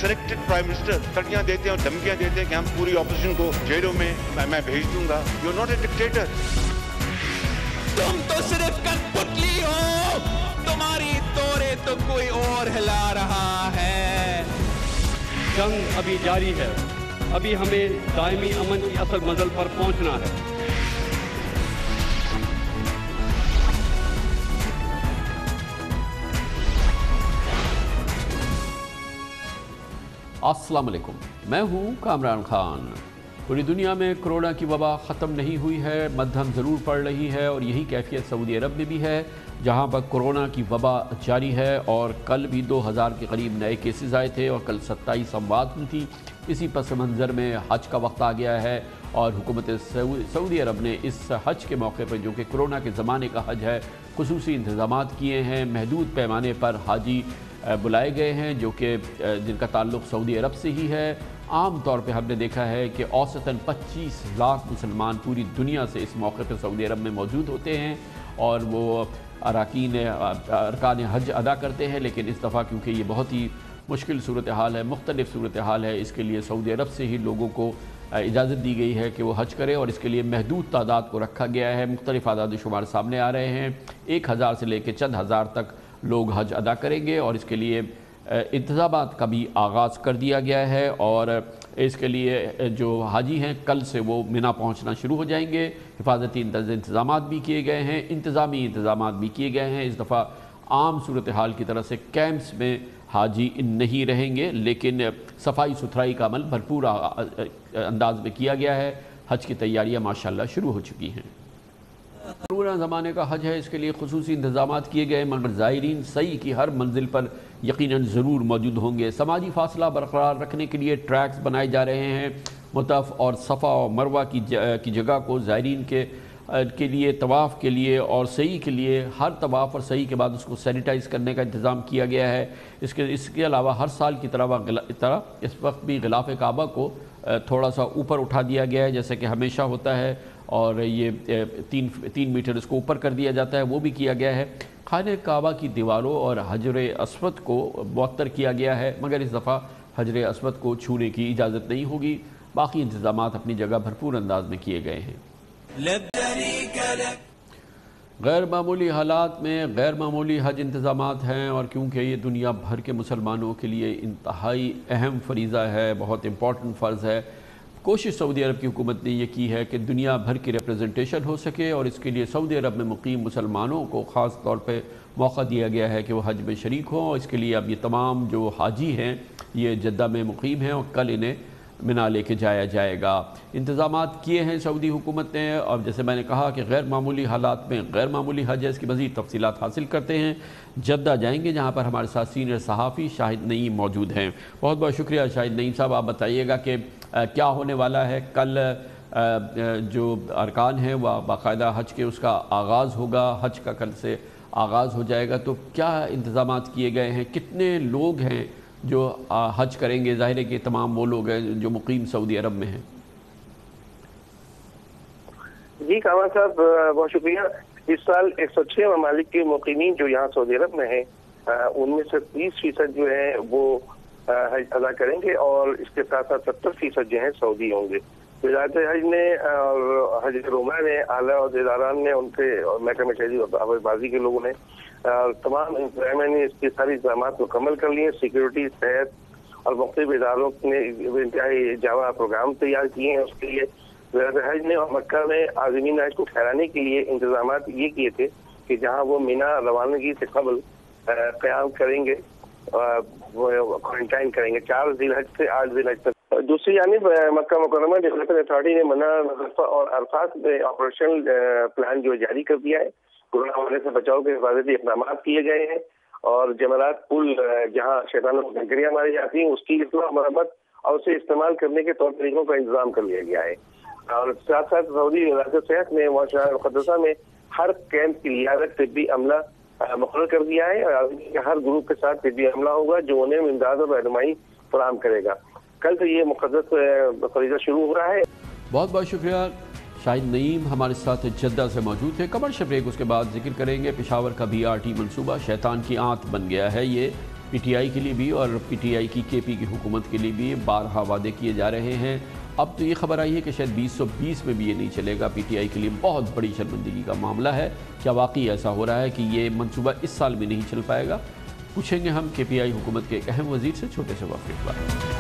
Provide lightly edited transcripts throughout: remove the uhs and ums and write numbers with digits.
Selected prime minister तड़कियां देते हैं और धमकियां देते हैं कि हम पूरी ऑपोजिशन को जेलों में मैं भेज दूंगा। You are not a dictator. तुम तो सिर्फ कठपुतली हो, तुम्हारी तोरे तो कोई और हिला रहा है। जंग अभी जारी है, अभी हमें दायमी अमन की असल मंजिल पर पहुंचना है। अस्सलाम वालेकुम, मैं हूं कामरान खान। पूरी दुनिया में कोरोना की वबा ख़त्म नहीं हुई है, मध्यम ज़रूर पड़ रही है और यही कैफियत सऊदी अरब में भी है, जहां पर कोरोना की वबा जारी है। और कल भी 2000 के करीब नए केसेस आए थे और कल 27 अमवात हुई थी। इसी पस मंज़र में हज का वक्त आ गया है और हुकूमत सऊदी अरब ने इस हज के मौके पर, जो कि कोरोना के ज़माने का हज है, खुसूसी इंतज़ामात किए हैं। महदूद पैमाने पर हाजी बुलाए गए हैं जो कि जिनका ताल्लुक़ सऊदी अरब से ही है। आम तौर पे हमने देखा है कि औसतन 25 लाख मुसलमान पूरी दुनिया से इस मौके पर सऊदी अरब में मौजूद होते हैं और वो अरकान हज अदा करते हैं। लेकिन इस दफ़ा क्योंकि ये बहुत ही मुश्किल सूरत हाल है, मुख्तलिफ सूरत हाल है, इसके लिए सऊदी अरब से ही लोगों को इजाज़त दी गई है कि वो हज करें और इसके लिए महदूद तादाद को रखा गया है। मुख्तलिफ आदाद शुमार सामने आ रहे हैं, 1000 से लेकर चंद हज़ार तक लोग हज अदा करेंगे और इसके लिए इंतज़ामात का भी आगाज़ कर दिया गया है। और इसके लिए जो हाजी हैं कल से वो मिना पहुंचना शुरू हो जाएंगे। हिफाजती इंतज़ामात भी किए गए हैं, इंतज़ामी इंतज़ामात भी किए गए हैं। इस दफ़ा आम सूरत हाल की तरह से कैंप्स में हाजी नहीं रहेंगे, लेकिन सफाई सुथराई का अमल भरपूर अंदाज में किया गया है। हज की तैयारियाँ माशाअल्लाह शुरू हो चुकी हैं। कोरोना ज़माने का हज है, इसके लिए खुसूसी इंतज़ामात किए गए, मगर ज़ायरीन सही की हर मंजिल पर यकीनन ज़रूर मौजूद होंगे। समाजी फासला बरकरार रखने के लिए ट्रैक्स बनाए जा रहे हैं। मुतफ और सफ़ा और मरवा की जगह को ज़ायरीन के लिए, तवाफ़ के लिए और सही के लिए, हर तवाफ़ और सही के बाद उसको सैनिटाइज़ करने का इंतज़ाम किया गया है। इसके अलावा हर साल की तरह इस वक्त भी ग़िलाफ़ काबा को थोड़ा सा ऊपर उठा दिया गया है, जैसे कि हमेशा होता है, और ये 3 मीटर इसको ऊपर कर दिया जाता है, वो भी किया गया है। खाने काबा की दीवारों और हजर अस्वद को मुअत्तर किया गया है, मगर इस दफ़ा हजर अस्वद को छूने की इजाज़त नहीं होगी। बाकी इंतज़ामात अपनी जगह भरपूर अंदाज में किए गए हैं। गैर मामूली हालात में गैर मामूली हज इंतज़ामात हैं और क्योंकि ये दुनिया भर के मुसलमानों के लिए इंतहाई अहम फरीज़ा है, बहुत इम्पॉर्टेंट फ़र्ज़ है, कोशिश सऊदी अरब की हुकूमत ने यह की है कि दुनिया भर की रिप्रेजेंटेशन हो सके और इसके लिए सऊदी अरब में मुकीम मुसलमानों को ख़ास तौर पे मौका दिया गया है कि वो हज में शरीक हों। इसके लिए अब ये तमाम जो हाजी हैं ये जद्दा में मुकीम हैं और कल इन्हें मिना लेके जाया जाएगा। इंतज़ामात किए हैं सऊदी हुकूमत ने। और जैसे मैंने कहा कि गैर मामूली हालात में गैर मामूली हज है, इसकी मज़ीद तफसीलात हासिल करते हैं, जद्दा जाएंगे जहाँ पर हमारे साथ सीनियर सहाफ़ी शाहिद नईम मौजूद हैं। बहुत बहुत शुक्रिया शाहिद नईम साहब। आप बताइएगा कि क्या होने वाला है कल, जो अरकान हैं वह बाकायदा हज के उसका आगाज़ होगा, हज का कल से आगाज़ हो जाएगा, तो क्या इंतज़ामात किए गए हैं, कितने लोग हैं जो हज करेंगे? ज़ाहिर है कि तमाम वो लोग हैं जो मुकीम सऊदी अरब में हैं। जी कामरान साहब, बहुत शुक्रिया। इस साल 106 ममालिक के मुकीमीन जो यहाँ सऊदी अरब में हैं, उनमें से 30% जो है वो हज अदा करेंगे और इसके साथ साथ 70% जो है सऊदी होंगे। वज़ारत हज ने और हज रोमा ने, आला अहदेदारान ने, उनके और महकमा शहरी और हवाबाजी के लोगों ने तमाम इंतजामिया ने इसके सारे इंतजाम मुकम्मल कर लिए। सिक्योरिटी, सेहत और मुख्तलिफ इदारों ने इंतहाई जावा प्रोग्राम तैयार किए हैं। उसके लिए वज़ारत हज ने और मक्का में आज़मीन हज को ठहराने के लिए इंतजाम ये किए थे कि जहाँ वो मिना रवानगी से कबल क़याम करेंगे, वो क्वारंटाइन करेंगे 4 ज़िलहज से 8 ज़िलहज तक। दूसरी जानिब मक्का मुकर्रमा डेवलपमेंट अथॉरिटी ने मना, नज़फ़ा और अरफात में ऑपरेशनल प्लान जो जारी कर दिया है। कोरोना वायरस से बचाव के हिफाजती इक़दाम किए गए हैं और जमरात पुल जहाँ शैतानों को कंकरियाँ मारी जाती हैं उसकी इस्लाह मरम्मत और उसे इस्तेमाल करने के तौर तरीकों का इंतजाम कर लिया गया है। और साथ साथ सऊदी वज़ारत सेहत ने मुआशरा मुक़द्दसा में हर कैंप की लियाकत तिब्बी अमला मुक़र्रर कर दिया है और हर ग्रुप के साथ तिब्बी अमला होगा जो उन्हें इमदाद और रहनुमाई फराहम करेगा। कल से ये मुक़द्दस फरीज़ा शुरू हो रहा है। बहुत बहुत शुक्रिया। शाहिद नईम हमारे साथ जद्दा से मौजूद थे। कमर्शियल ब्रेक, उसके बाद जिक्र करेंगे पेशावर का BRT मंसूबा शैतान की आंत बन गया है। ये پی ٹی آئی کے لیے بھی اور پی ٹی آئی کی کے پی کی حکومت کے لیے بھی بارہا وعدے کیے جا رہے ہیں۔ اب تو یہ خبر آئی ہے کہ شاید 2020 میں بھی یہ نہیں چلے گا۔ پی ٹی آئی کے لیے بہت بڑی شرمندگی کا معاملہ ہے۔ کیا واقعی ایسا ہو رہا ہے کہ یہ منصوبہ اس سال بھی نہیں چل پائے گا؟ پوچھیں گے ہم کے پی آئی حکومت کے ایک اہم وزیر سے چھوٹے سے وقفے کے بعد۔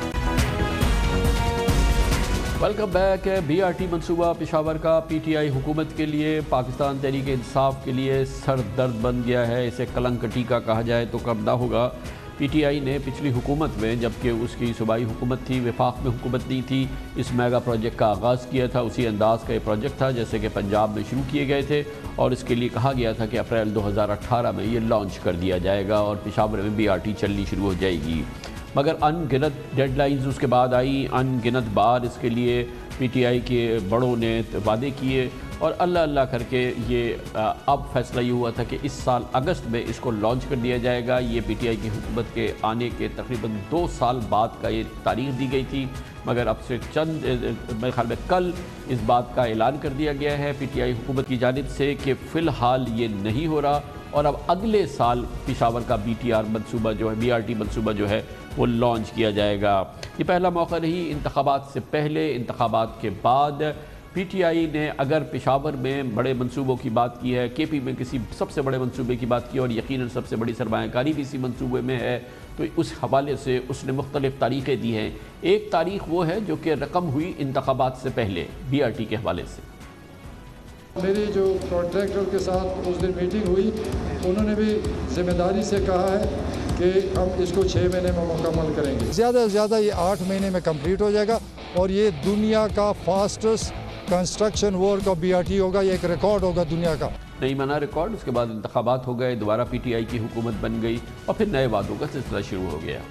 Welcome back. B R T منصوبہ پشاور کا پی ٹی آئی حکومت کے لیے، پاکستان تحریک انصاف کے لیے سر درد بن گیا ہے۔ اسے کلنک ٹیکا کہا جائے تو کم نہ ہوگا۔ پی ٹی آئی نے پچھلی حکومت میں، جبکہ اس کی صوبائی حکومت تھی، وفاق میں حکومت نہیں تھی، اس میگا پروجیکٹ کا آغاز کیا تھا۔ اسی انداز کا یہ پروجیکٹ تھا جیسے کہ پنجاب میں شروع کیے گئے تھے، اور اس کے لیے کہا گیا تھا کہ اپریل 2018 میں یہ لانچ کر دیا جائے گا اور پشاور میں بی آر ٹی چلنی شروع ہو جائے گی۔ مگر ان گنت ڈیڈ لائنز اس کے بعد آئیں، ان گنت بار اس کے لیے پی ٹی آئی کے بڑوں نے وعدے کیے، اور اللہ اللہ کر کے یہ اب فیصلہ یہ ہوا تھا کہ اس سال اگست میں اس کو لانچ کر دیا جائے گا۔ یہ پی ٹی آئی کی حکومت کے آنے کے تقریباً 2 سال بعد کا یہ تاریخ دی گئی تھی، مگر اب سے چند میرے خیال میں کل اس بات کا اعلان کر دیا گیا ہے پی ٹی آئی حکومت کی جانب سے کہ فی الحال یہ نہیں ہو رہا، اور اب اگلے سال پشاور کا بی ٹی آر منصوبہ جو ہے، بی آر ٹی منصوبہ جو ہے وہ لانچ کیا جائے گا۔ یہ پہلا موقع نہیں، انتخابات سے پہلے، انتخابات کے بعد پی ٹی آئی نے اگر پشاور میں بڑے منصوبوں کی بات کی ہے، کے پی میں کسی سب سے بڑے منصوبے کی بات کی، اور یقیناً سب سے بڑی سرمایہ کاری بھی اسی منصوبے میں ہے، تو اس حوالے سے اس نے مختلف تاریخیں دی ہیں۔ ایک تاریخ وہ ہے جو کہ رقم ہوئی انتخابات سے پہلے بی آر ٹی کے حوالے سے۔ میری جو کانٹریکٹر کے ساتھ اس دن میٹنگ ہوئی، انہوں نے بھی ذمہ داری سے کہا ہے کہ ہم اس کو 6 مہینے میں مکمل کریں گے۔ زیادہ سے زیادہ یہ 8 مہینے میں کمپلیٹ ہو جائے گا، اور یہ دنیا کا fastest construction work of B R T ہوگا۔ یہ ایک ریکارڈ ہوگا دنیا کا۔ نہیں مانا ریکارڈ، اس کے بعد انتخابات ہو گئے، دوبارہ پی ٹی آئی کی حکومت بن گئی، اور پھر نئے وعدوں کا سلسلہ شروع ہو گیا۔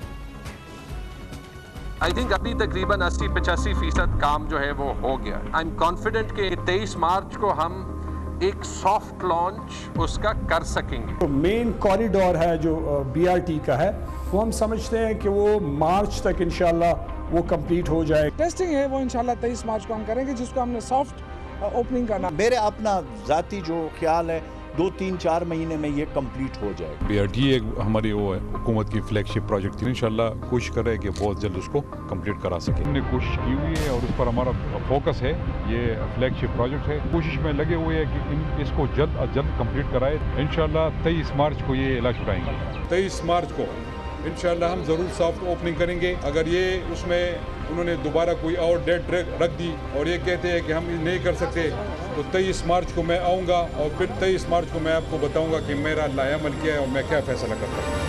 I think ابھی تقریباً 80-85% کام جو ہے وہ ہو گیا۔ I'm confident کہ 23 مارچ کو ہم ایک سافٹ لانچ اس کا کر سکیں گے۔ مین کوریڈور ہے جو بی آر ٹی کا ہے، وہ ہم سمجھتے ہیں کہ وہ مارچ تک انشاءاللہ وہ کمپلیٹ ہو جائے۔ ٹیسٹنگ ہے وہ انشاءاللہ 23 مارچ کو ہم کریں گے، جس کو ہم نے سافٹ اوپننگ کرنا۔ میرے اپنا ذاتی جو خیال ہے 2-3-4 مہینے میں یہ کمپلیٹ ہو جائے۔ بی آر ٹی ایک ہماری وہ ہے حکومت کی فلیگ شپ پروجیکٹ تھی، انشاءاللہ کوشش کر رہے ہیں کہ بہت جلد اس کو کمپلیٹ کرا سکیں۔ ہم نے کوشش کی ہوئی ہے اور اس پر ہمارا فوکس ہے، یہ فلیگ شپ پروجیکٹ ہے، کوشش میں لگے ہوئے ہیں کہ اس کو جلد از جلد کمپلیٹ کرائے۔ انشاءاللہ 23 مارچ کو یہ اعلان چھٹائیں گے۔ 23 مارچ کو انشاءاللہ ہم ضرور سافٹ اوپننگ کریں گے۔ اگر یہ اس میں انہوں نے دوبارہ کوئی اور ڈیٹ رکھ دی اور یہ کہتے ہیں کہ ہم نہیں کر سکتے، تو 23 مارچ کو میں آؤں گا، اور پھر 23 مارچ کو میں آپ کو بتاؤں گا کہ میرا لائحہ عمل کیا ہے اور میں کیا فیصلہ کرتا ہوں۔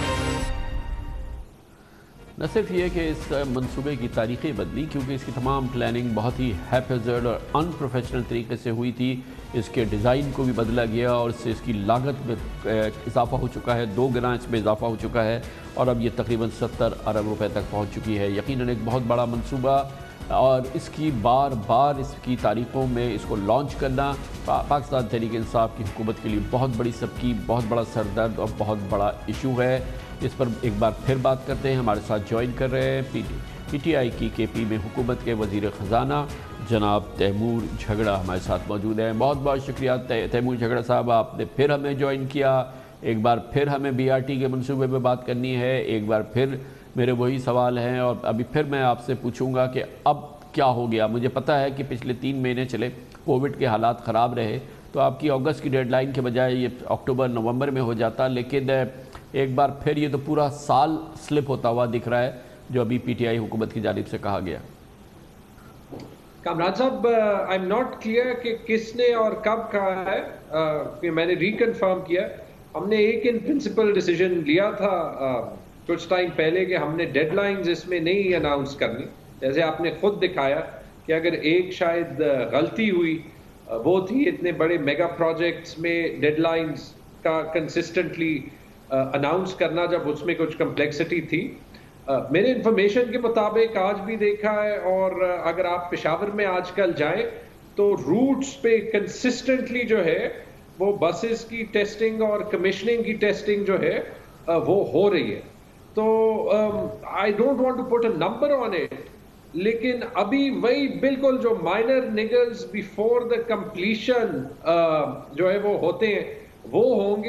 نہ صرف یہ کہ اس منصوبے کی تاریخیں بدلی، کیونکہ اس کی تمام پلاننگ بہت ہی ہیپیزرڈ اور ان پروفیشنل طریقے سے ہوئی تھی، اس کے ڈیزائن کو بھی بدلا گیا، اور اس سے اس کی لاگت میں اضافہ ہو چکا ہے، 2 گنا اس میں اضافہ ہو چکا ہے، اور اب یہ تقریباً 70 ارب روپے تک پہنچ چکی ہے۔ یقیناً ایک بہت بڑا منصوبہ، اور اس کی بار بار اس کی تاریخوں میں اس کو لانچ کرنا پاکستان تحریک انصاف کی حکومت کے لیے بہت بڑی سبکی، بہت بڑا سردرد اور بہت بڑا ایشو ہے۔ اس پر ایک بار پھر بات کرتے ہیں۔ ہمارے ساتھ جوائن کر رہے ہیں پی ٹی آئی کی کے پی میں حکومت کے وزیر خزانہ جناب تیمور جھگڑا ہمارے ساتھ موجود ہیں۔ بہت بہت شکریہ تیمور جھگڑا صاحب، آپ نے پھر ہمیں جوائن کیا۔ ایک بار پھر ہمیں بی آر ٹی کے منصوبے پہ بات کرنی ہے، ایک بار پھر میرے وہی سوال ہیں، اور ابھی پھر میں آپ سے پوچھوں گا کہ اب کیا ہو گیا۔ مجھے پتہ ہے کہ پچھلے 3 مہینے چلے، کووڈ کے حالات خراب رہے، تو آپ کی اگست کی ڈیڈ لائن کے بجائے یہ اکتوبر نومبر میں ہو جاتا، لیکن ایک بار پھر یہ تو پورا سال سلپ ہوتا ہوا دکھ رہا ہے جو ابھی پی ٹی آئی حکومت کی جانب سے کہا گیا۔ کامران صاحب، آئی ایم ناٹ کلیئر کہ کس نے اور کب کہا ہے، میں نے ریکنفرم کیا، ہم نے ایک ان پرنسپل ڈیسیجن لیا تھا کچھ ٹائم پہلے کہ ہم نے ڈیڈ لائنز اس میں نہیں اناؤنس کرنی، جیسے آپ نے خود دکھایا کہ اگر ایک شاید غلطی ہوئی وہ تھی اتنے بڑے میگا پروجیکٹس میں ڈیڈ لائنز کا کنسسٹنٹلی اناؤنس کرنا، جب اس میں کچھ کمپلیکسٹی تھی۔ میرے انفارمیشن کے مطابق آج بھی دیکھا ہے، اور اگر آپ پشاور میں آج کل جائیں تو روٹس پہ کنسسٹنٹلی جو ہے وہ بسز کی ٹیسٹنگ اور کمیشننگ کی ٹیسٹنگ جو ہے وہ ہو رہی ہے۔ تو I don't want to put a number on it, لیکن ابھی وہی بالکل جو minor niggles before the completion جو ہے وہ ہوتے ہیں وہ ہوں گے،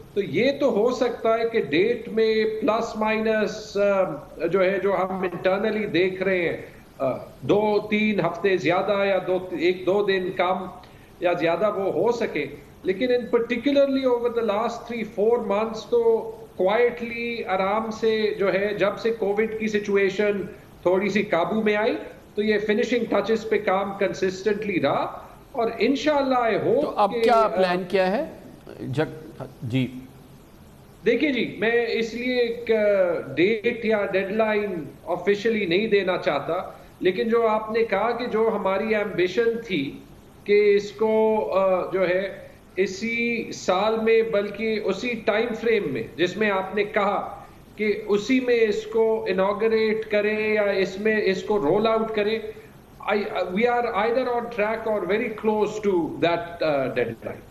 تو یہ تو ہو سکتا ہے کہ ڈیٹ میں پلس مائنس جو ہے جو ہم انٹرنلی دیکھ رہے ہیں 2-3 ہفتے زیادہ یا 1-2 دن کم یا زیادہ وہ ہو سکے، لیکن in particularly over the last 3-4 months تو کوائٹلی آرام سے جو ہے جب سے کووڈ کی سچویشن تھوڑی سی قابو میں آئی تو یہ فنشنگ ٹچز پہ کام کنسسٹنٹلی رہا، اور انشاءاللہ آئی ہوپ تو اب کیا پلان کیا ہے جی؟ دیکھیں جی، میں اس لیے ایک ڈیٹ یا ڈیڈ لائن آفیشلی نہیں دینا چاہتا، لیکن جو آپ نے کہا کہ جو ہماری ایمبیشن تھی کہ اس کو جو ہے اسی سال میں بلکہ اسی ٹائم فریم میں جس میں آپ نے کہا کہ اسی میں اس کو انوگریٹ کریں یا اس میں اس کو رول آؤٹ کریں، we are either on track or very close to that deadline.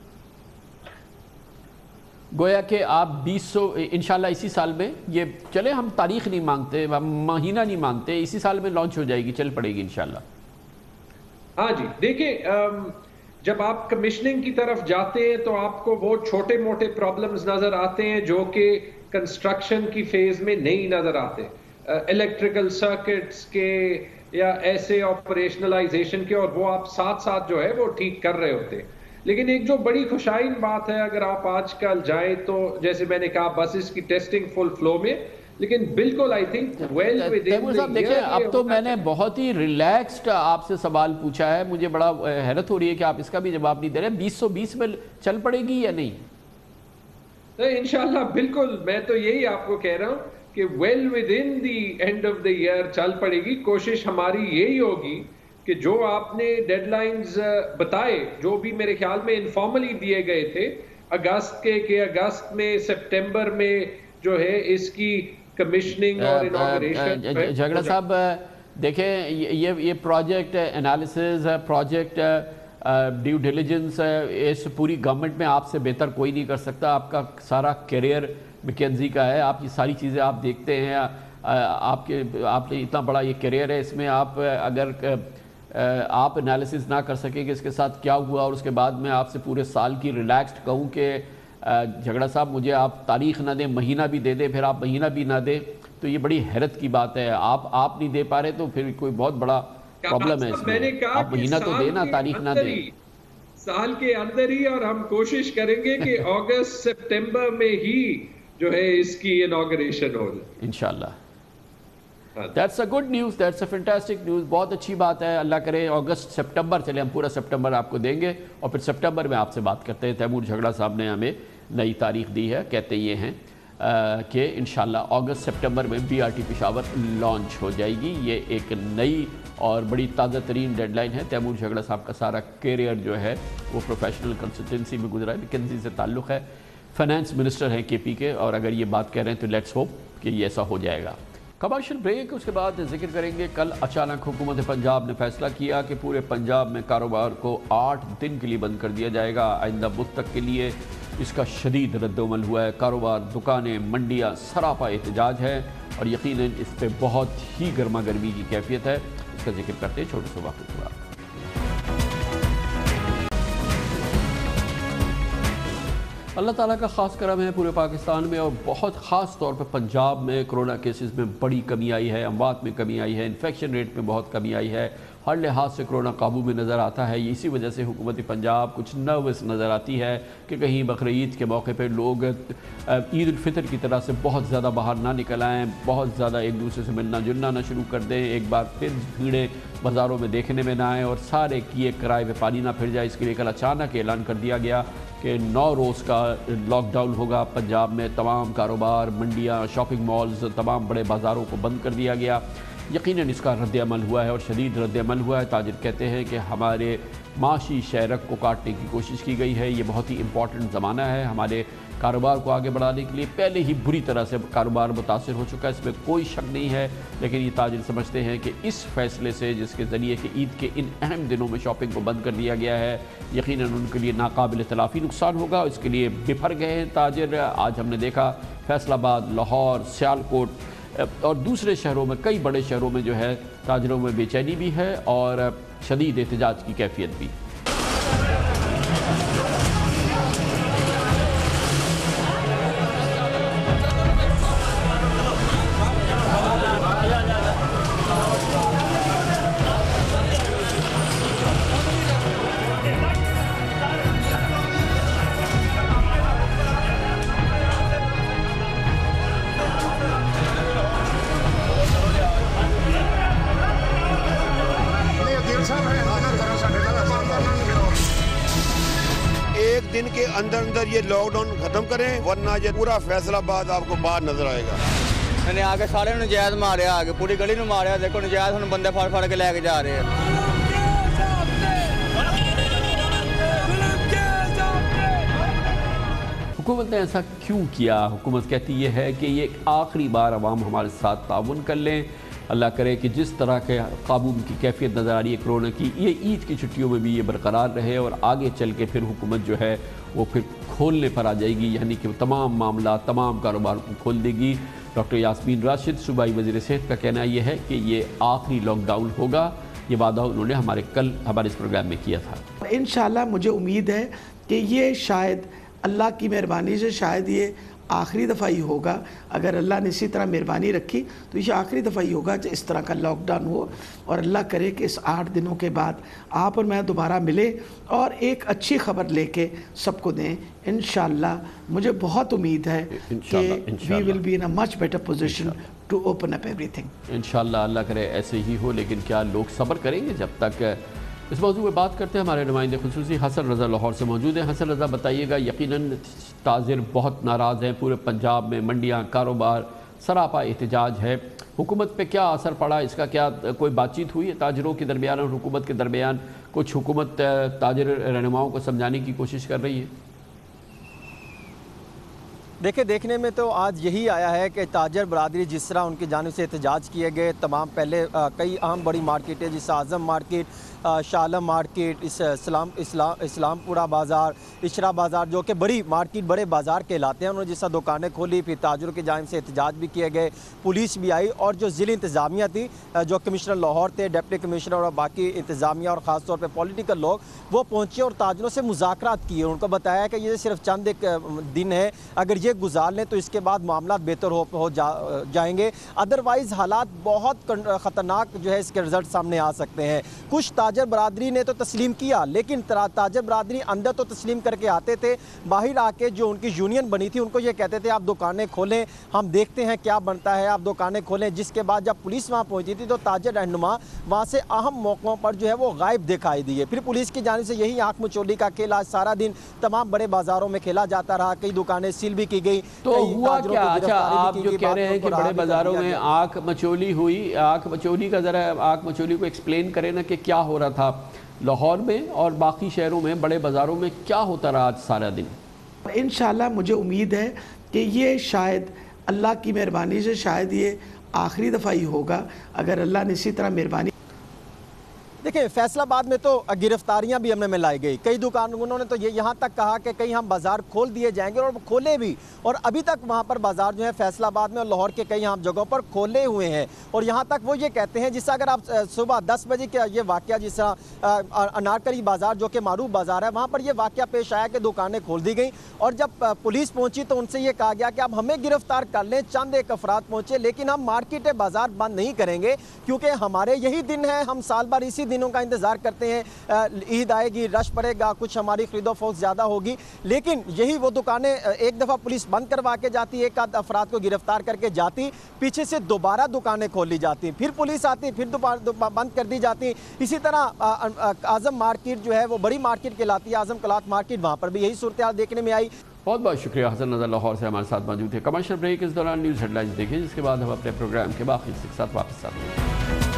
گویا کہ آپ 2000 انشاءاللہ اسی سال میں، یہ چلے ہم تاریخ نہیں مانگتے، ہم مہینہ نہیں مانگتے، اسی سال میں لانچ ہو جائے گی، چل پڑے گی انشاءاللہ۔ ہاں جی، دیکھیں جب آپ کمیشننگ کی طرف جاتے ہیں تو آپ کو وہ چھوٹے موٹے پرابلمز نظر آتے ہیں جو کہ کنسٹرکشن کی فیز میں نہیں نظر آتے، الیکٹریکل سرکٹس کے یا ایسے آپریشنلائزیشن کے، اور وہ آپ ساتھ ساتھ جو ہے وہ ٹھیک کر رہے ہوتے ہیں۔ لیکن ایک جو بڑی خوشائن بات ہے، اگر آپ آج کل جائیں تو جیسے میں نے کہا بسز کی ٹیسٹنگ فل فلو میں، لیکن بالکل آئی تھنک ویل ود ان صاحب دیکھیں اب تو میں نے بہت ہی ریلیکسڈ آپ سے سوال پوچھا ہے، مجھے بڑا حیرت ہو رہی ہے کہ آپ اس کا بھی جواب نہیں دے رہے، 2020 میں چل پڑے گی یا نہیں؟ انشاءاللہ بالکل، میں تو یہی آپ کو کہہ رہا ہوں کہ well with in the end of the year چل پڑے گی۔ کوشش ہماری یہی ہوگی کہ جو آپ نے ڈیڈ لائنز بتائے، جو بھی میرے خیال میں انفارملی دیے گئے تھے اگست کے، کہ اگست میں سپٹمبر میں جو ہے اس کی کمیشننگ اور انوگریشن۔ جھگڑا صاحب دیکھیں یہ project analysis, project due diligence اس پوری گورنمنٹ میں آپ سے بہتر کوئی نہیں کر سکتا، آپ کا سارا کیریئر میکنزی کا ہے، آپ یہ ساری چیزیں آپ دیکھتے ہیں، آپ نے اتنا بڑا یہ کیریئر ہے، اس میں آپ اگر آپ انالیسز نہ کر سکیں کہ اس کے ساتھ کیا ہوا، اور اس کے بعد میں آپ سے پورے سال کی ریلیکسڈ کہوں کہ جھگڑا صاحب مجھے آپ تاریخ نہ دیں، مہینہ بھی دے دیں، پھر آپ مہینہ بھی نہ دیں، تو یہ بڑی حیرت کی بات ہے۔ آپ نہیں دے پا رہے تو پھر کوئی بہت بڑا پرابلم ہے اس میں، آپ مہینہ تو دیں نا، تاریخ نہ دیں۔ سال کے اندر ہی، اور ہم کوشش کریں گے کہ اگست سپٹمبر میں ہی جو ہے اس کی انوگریشن ہو جائے انشاءاللہ۔ That's a good news, that's a fantastic news، بہت اچھی بات ہے، اللہ کرے اگست سپٹمبر، چلے ہم پورا سپٹمبر آپ کو دیں گے، اور پھر سپٹمبر میں آپ سے بات کرتے ہیں۔ تیمور جھگڑا صاحب نے ہمیں نئی تاریخ دی ہے، کہتے یہ ہیں کہ انشاءاللہ اگست سپٹمبر میں BRT پشاور لانچ ہو جائے گی۔ یہ ایک نئی اور بڑی تازہ ترین ڈیڈ لائن ہے۔ تیمور جھگڑا صاحب کا سارا کیریئر جو ہے وہ پروفیشنل کنسلٹنسی میں گزرا ہے، میکنزی سے تعلق ہے، فائنانس منسٹر ہیں KP کے، اور اگر یہ بات کہہ رہے ہیں تو لیٹس ہوپ کہ یہ ایسا ہو جائے گا۔ کمرشل بریک، اس کے بعد ذکر کریں گے کل اچانک حکومت پنجاب نے فیصلہ کیا کہ پورے پنجاب میں کاروبار کو 8 دن کے لیے بند کر دیا جائے گا۔ آئندہ بدھ تک کے لیے اس کا شدید رد عمل ہوا ہے، کاروبار، دکانیں، منڈیاں سراپا احتجاج ہے، اور یقیناً اس پہ بہت ہی گرما گرمی کی کیفیت ہے۔ اس کا ذکر کرتے ہیں چھوٹے سے واقعے کے بعد۔ اللہ تعالیٰ کا خاص کرم ہے پورے پاکستان میں، اور بہت خاص طور پہ پنجاب میں کرونا کیسز میں بڑی کمی آئی ہے، اموات میں کمی آئی ہے، انفیکشن ریٹ میں بہت کمی آئی ہے، ہر لحاظ سے کرونا قابو میں نظر آتا ہے۔ اسی وجہ سے حکومت پنجاب کچھ نروس نظر آتی ہے کہ کہیں بقرعید کے موقع پہ لوگ عید الفطر کی طرح سے بہت زیادہ باہر نہ نکل آئیں، بہت زیادہ ایک دوسرے سے ملنا جلنا نہ شروع کر دیں، ایک بار پھر بھیڑیں بازاروں میں دیکھنے میں نہ آئیں، اور سارے کیے کرائے پہ پانی نہ پھر جائے۔ اس کے لیے کل اچانک اعلان کر دیا گیا کہ 9 روز کا لاک ڈاؤن ہوگا پنجاب میں، تمام کاروبار، منڈیاں، شاپنگ مالز، تمام بڑے بازاروں کو بند کر دیا گیا۔ یقیناً اس کا رد عمل ہوا ہے، اور شدید رد عمل ہوا ہے۔ تاجر کہتے ہیں کہ ہمارے معاشی شہرک کو کاٹنے کی کوشش کی گئی ہے، یہ بہت ہی امپورٹنٹ زمانہ ہے ہمارے کاروبار کو آگے بڑھانے کے لیے۔ پہلے ہی بری طرح سے کاروبار متاثر ہو چکا ہے، اس میں کوئی شک نہیں ہے، لیکن یہ تاجر سمجھتے ہیں کہ اس فیصلے سے، جس کے ذریعے کہ عید کے ان اہم دنوں میں شاپنگ کو بند کر دیا گیا ہے، یقیناً ان کے لیے ناقابل تلافی نقصان ہوگا۔ اس کے لیے بفر گئے ہیں تاجر۔ آج ہم نے دیکھا فیصل آباد، لاہور، سیالکوٹ اور دوسرے شہروں میں، کئی بڑے شہروں میں جو ہے تاجروں میں بے چینی بھی ہے اور شدید احتجاج کی کیفیت بھی۔ दिन के अंदर अंदर ये लॉकडाउन खत्म करें, वरना ये पूरा फैसलाबाद आपको बाहर नजर आएगा। मैंने आगे सारे नजायज मारे, आगे पूरी गली में मारे, देखो नजायज हम बंदे फाड़ फाड़ के लेके जा रहे हैं। हुकूमत ने ऐसा क्यों किया? हुकूमत कहती ये है कि ये आखिरी बार अवाम हमारे साथ ताउन कर लें। अल्लाह करे कि जिस तरह के काबू की कैफियत नज़र आ रही है कोरोना की, ये ईद की छुट्टियों में भी ये बरकरार रहे और आगे चल के फिर हुकूमत जो है वो फिर खोलने पर आ जाएगी, यानी कि तमाम मामला तमाम कारोबार को खोल देगी। डॉक्टर यास्मीन राशिद सूबाई वज़ीर सेहत का कहना ये है कि ये आखिरी लॉकडाउन होगा। ये वादा उन्होंने कल हमारे इस प्रोग्राम में किया था। इंशाल्लाह मुझे उम्मीद है कि ये शायद अल्लाह की मेहरबानी से शायद ये आखिरी दफ़ा ही होगा। अगर अल्लाह ने इसी तरह मेहरबानी रखी तो ये आखिरी दफ़ा ही होगा कि इस तरह का लॉकडाउन हो, और अल्लाह करे कि इस 8 दिनों के बाद आप और मैं दोबारा मिले और एक अच्छी खबर लेके सबको दें। इंशाअल्लाह मुझे बहुत उम्मीद है कि we will be in a much better position to open up everything. इंशाअल्लाह अल्लाह करे ऐसे ही हो, लेकिन क्या लोग सब्र करेंगे जब तक? इस मौजूद में बात करते हैं। हमारे नुमाइंदे खुसूसी हसन रज़ा लाहौर से मौजूद हैं। हसन रज़ा, बताइएगा, यकीनन ताजिर बहुत नाराज़ हैं, पूरे पंजाब में मंडियाँ कारोबार सरापा एहतजाज है। हुकूमत पे क्या असर पड़ा? इसका क्या कोई बातचीत हुई है ताजिरों के दरमियान और हुकूमत के दरमियान? कुछ हुकूमत ताजिर रहनुमाओं को समझाने की कोशिश कर रही है? देखिए, देखने में तो आज यही आया है कि ताजर बरादरी जिस तरह उनकी जानिब से एहतजाज किए गए, तमाम पहले कई अहम बड़ी मार्केटें जैसे आज़म मार्केट, शालम मार्केट, इस्लामपुरा बाज़ार, इशरा बाज़ार, जो कि बड़ी मार्केट बड़े बाज़ार कहलाते हैं, उन्होंने जैसा दुकानें खोली, फिर ताजरों की जानिब से एहतजाज भी किए गए, पुलिस भी आई और जो ज़िली इंतज़ामिया थी, जो कमिश्नर लाहौर थे, डिप्टी कमिश्नर और बाकी इंतज़ामिया और ख़ास तौर पर पॉलिटिकल लोग वो पहुँचे और ताजरों से मुज़ाकरात किए। उनको बताया कि ये सिर्फ चंद एक दिन है, अगर ये गुजार लें तो इसके बाद मामला बेहतर हो जाएंगे, अदरवाइज़ हालात बहुत ख़तरनाक जो है इसके रिज़ल्ट सामने आ सकते हैं। कुछ ताजर बरादरी ने तो तस्लीम किया, लेकिन ताजर बरादरी अंदर तो तस्लीम करके आते थे, बाहर आके जो उनकी यूनियन बनी थी उनको ये कहते थे आप दुकानें खोलें, हम देखते हैं क्या बनता है, आप दुकानें खोलें। जिसके बाद जब पुलिस वहाँ पहुँची थी तो ताजर रहनुमा वहाँ से अहम मौक़ों पर जो है वो गायब दिखाई दिए। फिर पुलिस की जानिब से यही आँख मचोली का खेल आज सारा दिन तमाम बड़े बाज़ारों में खेला जाता रहा, कई दुकानें सील भी की गई। तो हुआ क्या? अच्छा, आप जो कह रहे हैं कि बड़े बाज़ारों में आँख मचोली हुई, आँख मचोली का ज़रा आँख मचोली को एक्सप्लेन करें ना कि क्या हो रहा था लाहौर में और बाकी शहरों में, बड़े बाज़ारों में क्या होता रहा आज सारा दिन? इंशाअल्लाह मुझे उम्मीद है कि ये शायद अल्लाह की मेहरबानी से शायद ये आखिरी दफ़ा ही होगा। अगर अल्लाह ने इसी तरह मेहरबानी। देखिए, फैसलाबाद में तो गिरफ्तारियां भी हमने लाई गई, कई दुकानों उन्होंने तो ये यहाँ तक कहा कि कहीं हम बाज़ार खोल दिए जाएंगे और खोले भी, और अभी तक वहाँ पर बाज़ार जो है फैसलाबाद में और लाहौर के कई आम जगहों पर खोले हुए हैं। और यहाँ तक वो ये कहते हैं, जिससे अगर आप सुबह 10 बजे का ये वाक़या, जिस तरह अनारकली बाज़ार जो कि मारूफ बाज़ार है, वहाँ पर ये वाक़या पेश आया कि दुकानें खोल दी गई और जब पुलिस पहुँची तो उनसे ये कहा गया कि आप हमें गिरफ्तार कर लें। चंद एक अफराद पहुँचे, लेकिन हम मार्केटें बाज़ार बंद नहीं करेंगे क्योंकि हमारे यही दिन है, हम साल भर इसी दिनों का इंतज़ार करते हैं। ईद आएगी, रश पड़ेगा, कुछ हमारी खरीदो फरोख्त ज़्यादा होगी, लेकिन यही वो दुकानें एक दफ़ा पुलिस बंद करवा के जाती, एक आध अफराद को गिरफ्तार करके जाती, पीछे से दोबारा दुकानें खोल ली जाती, फिर पुलिस आती, फिर बंद कर दी जाती। इसी तरह आज़म मार्केट जो है वो बड़ी मार्केट कहलाती है, आज़म क्लॉथ मार्केट, वहाँ पर भी यही सूरत हाल देखने में आई। बहुत बहुत शुक्रिया। हसन रज़ा लाहौर से हमारे साथ मौजूद थे। कमर्शियल ब्रेक, इस दौरान न्यूज़ हेडलाइंस देखें, जिसके बाद हम अपने प्रोग्राम के बाकी के साथ वापस आते हैं।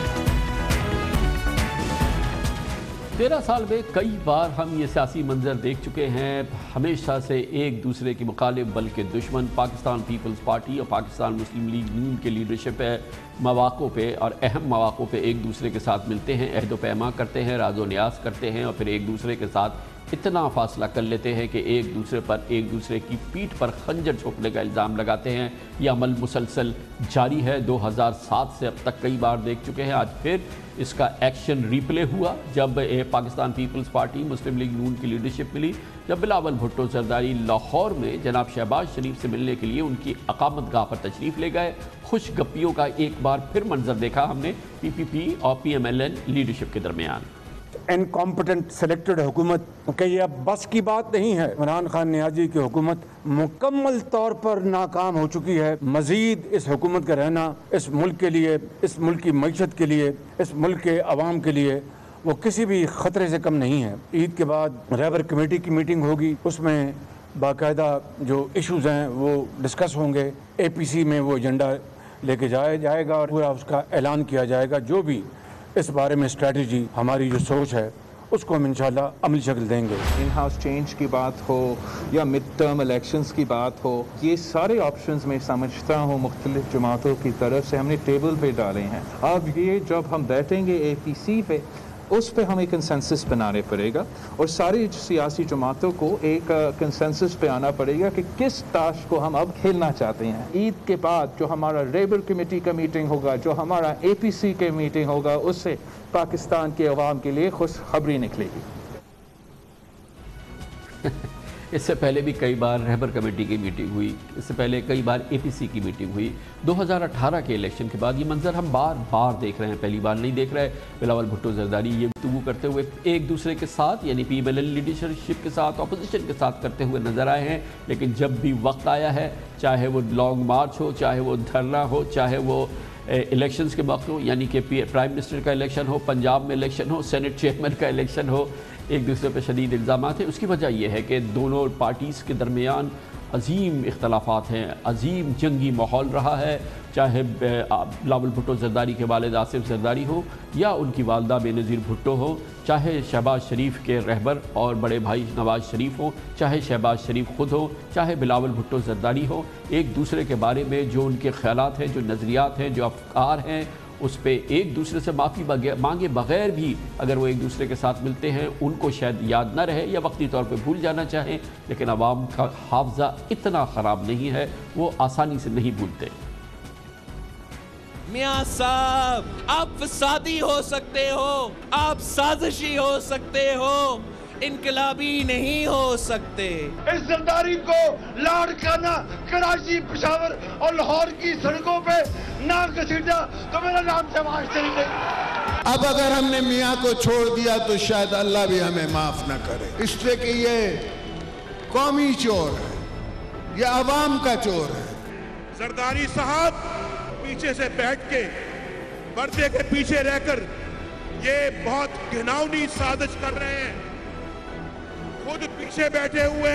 13 साल में कई बार हम ये सियासी मंजर देख चुके हैं, हमेशा से एक दूसरे के मुखालिफ बल्कि दुश्मन पाकिस्तान पीपल्स पार्टी और पाकिस्तान मुस्लिम लीग नून के लीडरशिप है मौक़ों पे और अहम मौक़ों पे एक दूसरे के साथ मिलते हैं, अहद व पैमा करते हैं, राज़ो न्यास करते हैं और फिर एक दूसरे के साथ इतना फासला कर लेते हैं कि एक दूसरे पर एक दूसरे की पीठ पर खंजर छोड़ने का इल्ज़ाम लगाते हैं। यह अमल मुसलसल जारी है, 2007 से अब तक कई बार देख चुके हैं। आज फिर इसका एक्शन रिप्ले हुआ जब पाकिस्तान पीपल्स पार्टी मुस्लिम लीग नून की लीडरशिप मिली, जब बिलावल भुट्टो जरदारी लाहौर में जनाब शहबाज शरीफ से मिलने के लिए उनकी अकामत गाह पर तशरीफ़ ले गए। खुश गप्पियों का एक बार फिर मंजर देखा हमने PPP और PMLN लीडरशिप के दरमियान। इनकॉम्पिटेंट सेलेक्टेड हुकूमत कि ये अब बस की बात नहीं है। इमरान खान नियाज़ी की हुकूमत मुकम्मल तौर पर नाकाम हो चुकी है। मज़ीद इस हुकूमत का रहना इस मुल्क के लिए, इस मुल्क की मईशत के लिए, इस मुल्क के अवाम के लिए वो किसी भी ख़तरे से कम नहीं है। ईद के बाद रहबर कमेटी की मीटिंग होगी, उसमें बाकायदा जो इश्यूज़ हैं वो डिस्कस होंगे, APC में वो एजेंडा लेके जाया जाएगा और पूरा उसका ऐलान किया जाएगा। जो भी इस बारे में स्ट्रेटजी, हमारी जो सोच है, उसको हम इंशाल्लाह अमली शक्ल देंगे। इन हाउस चेंज की बात हो या मिड टर्म इलेक्शंस की बात हो, ये सारे ऑप्शंस मैं समझता हूँ मुख्तलिफ जमातों की तरफ से हमने टेबल पे डाले हैं। अब ये जब हम बैठेंगे APC पे, उस पे हमें कंसेंसस बनाने पड़ेगा और सारी सियासी जमातों को एक कंसेंसस पे आना पड़ेगा कि किस ताश को हम अब खेलना चाहते हैं। ईद के बाद जो हमारा लेबर कमेटी का मीटिंग होगा, जो हमारा APC के मीटिंग होगा, उससे पाकिस्तान के अवाम के लिए खुशखबरी निकलेगी। इससे पहले भी कई बार रहबर कमेटी की मीटिंग हुई, इससे पहले कई बार APC की मीटिंग हुई। 2018 के इलेक्शन के बाद ये मंजर हम बार बार देख रहे हैं, पहली बार नहीं देख रहे। बिलावल भुट्टो जरदारी ये गुफ्तगू करते हुए एक दूसरे के साथ, यानी PMLN लीडरशिप के साथ, अपोजिशन के साथ करते हुए नज़र आए हैं। लेकिन जब भी वक्त आया है, चाहे वो लॉन्ग मार्च हो, चाहे वो धरना हो, चाहे वो इलेक्शंस के वक्त हो, यानी कि प्राइम मिनिस्टर का इलेक्शन हो, पंजाब में इलेक्शन हो, सेनेट चेयरमैन का इलेक्शन हो, एक दूसरे पर शदीद इल्ज़ामात हैं। उसकी वजह यह है कि दोनों पार्टीज़ के दरमियान अजीम इख्तलाफात हैं, अजीम जंगी माहौल रहा है। चाहे बिलावल भुट्टो जरदारी के वालिद आसिफ जरदारी हो या उनकी वालदा बेनज़ीर भुट्टो हो, चाहे शहबाज शरीफ के रहबर और बड़े भाई नवाज शरीफ हो, चाहे शहबाज शरीफ ख़ुद हो, चाहे बिलावल भुट्टो जरदारी हो, एक दूसरे के बारे में जो उनके ख़यालात हैं, जो नज़रियात हैं, जो अफ़कार हैं, उस पे एक दूसरे से माफ़ी मांगे बग़ैर भी अगर वो एक दूसरे के साथ मिलते हैं, उनको शायद याद ना रहे या वक्ती तौर पे भूल जाना चाहें। लेकिन आवाम का हाफ़ज़ा इतना ख़राब नहीं है, वो आसानी से नहीं भूलते। मियां साहब, आप फसादी हो सकते हो, आप साजिशी हो सकते हो, इनकलाबी नहीं हो सकते। इस जरदारी को लाड़काना कराची, पेशावर और लाहौर की सड़कों पे ना घसीटा तो मेरा नाम शहबाज शरीफ नहीं। अब अगर हमने मियाँ को छोड़ दिया तो शायद अल्लाह भी हमें माफ न करे, इसलिए कि ये कौमी चोर है, ये अवाम का चोर है। जरदारी साहब पीछे से बैठ के, पर्दे के पीछे रहकर ये बहुत घिनौनी साजिश कर रहे हैं। खुद पीछे बैठे हुए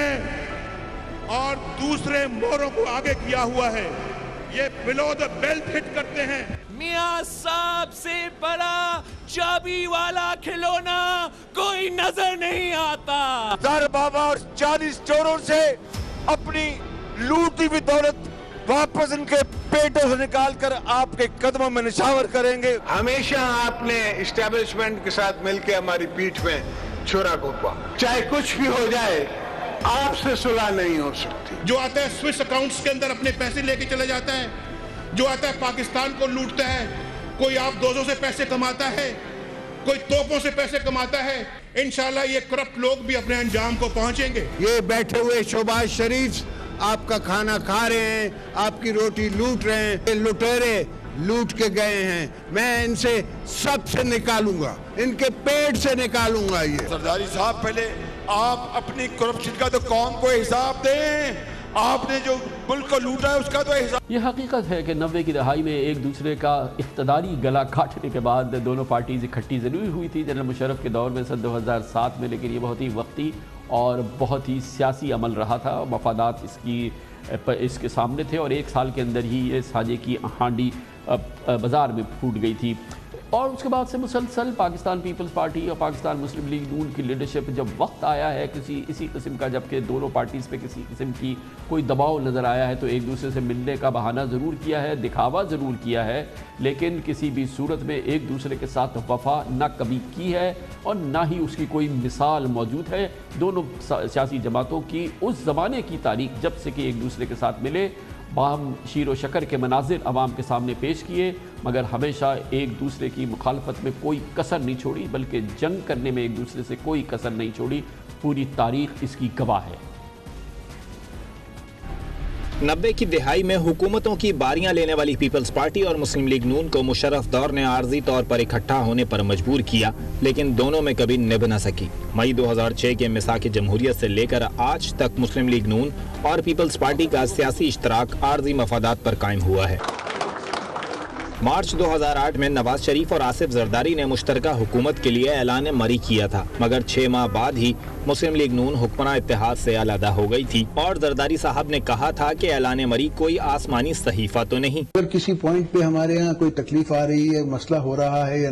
हैं और दूसरे मोरों को आगे किया हुआ है। ये बिलो द बेल्ट हिट करते हैं। मियां साहब से बड़ा चाबी वाला खिलौना कोई नजर नहीं आता। दर बाबा और 40 चोरों से अपनी लूटी हुई दौलत वापस इनके पेटों से निकाल कर आपके कदमों में निछावर करेंगे। हमेशा आपने इस्टेब्लिशमेंट के साथ मिलकर हमारी पीठ में छुरा घोंपा, चाहे कुछ भी हो जाए आपसे सुलह नहीं हो सकती। जो आता है स्विस अकाउंट्स के अंदर अपने पैसे लेके चला जाता है, जो आता है पाकिस्तान को लूटता है, कोई आप 200 से पैसे कमाता है, कोई तोपों से पैसे कमाता है। इंशाल्लाह ये करप्ट लोग भी अपने अंजाम को पहुंचेंगे। ये बैठे हुए शहबाज शरीफ आपका खाना खा रहे हैं, आपकी रोटी लूट रहे हैं, ये लुटेरे लूट के गए हैं। मैं इनसे सबसे निकालूंगा, इनके पेट से निकालूंगा। ये सरदारी साहब, पहले आप अपनी करप्शन का तो कौम को हिसाब दें। आपने जो मुल्क को लूटा है उसका तो हिसाब। ये हकीकत है कि 90 की दहाई में एक दूसरे का इक़्तिदारी गला काटने के बाद दोनों पार्टीज इकट्ठी ज़रूर हुई थी जनरल मुशर्रफ के दौर में सन 2007 में, लेकिन ये बहुत ही वक्ती और बहुत ही सियासी अमल रहा था। मफादात इसके सामने थे और एक साल के अंदर ही ये साझे की हांडी बाज़ार में फूट गई थी। और उसके बाद से मुसलसल पाकिस्तान पीपल्स पार्टी और पाकिस्तान मुस्लिम लीग नून की लीडरशिप, जब वक्त आया है इसी किस्म का, जबकि दोनों पार्टीज़ पे किसी किस्म की कोई दबाव नज़र आया है, तो एक दूसरे से मिलने का बहाना ज़रूर किया है, दिखावा ज़रूर किया है, लेकिन किसी भी सूरत में एक दूसरे के साथ वफा ना कभी की है और ना ही उसकी कोई मिसाल मौजूद है। दोनों सियासी जमातों की उस ज़माने की तारीख जब से कि एक दूसरे के साथ मिले, बाहम शीर व शकर के मनाजिर अवाम के सामने पेश किए, मगर हमेशा एक दूसरे की मुखालफत में कोई कसर नहीं छोड़ी, बल्कि जंग करने में एक दूसरे से कोई कसर नहीं छोड़ी। पूरी तारीख इसकी गवाह है। 90 की दिहाई में हुकूमतों की बारियां लेने वाली पीपल्स पार्टी और मुस्लिम लीग नून को मुशर्रफ दौर ने आर्जी तौर पर इकट्ठा होने पर मजबूर किया, लेकिन दोनों में कभी निभ न सकी। मई 2006 के मिसाक जमहूरियत से लेकर आज तक मुस्लिम लीग नून और पीपल्स पार्टी का सियासी इश्तराक आर्जी मफादात पर कायम हुआ है। मार्च 2008 में नवाज शरीफ और आसिफ जरदारी ने मुश्तरका हुकूमत के लिए ऐलान मरी किया था, मगर 6 माह बाद ही मुस्लिम लीग नून हुक्मरान इत्तेहाद से अलहदा हो गई थी और जरदारी साहब ने कहा था कि ऐलान मरी कोई आसमानी सहीफा तो नहीं। अगर किसी पॉइंट पे हमारे यहाँ कोई तकलीफ आ रही है, मसला हो रहा है या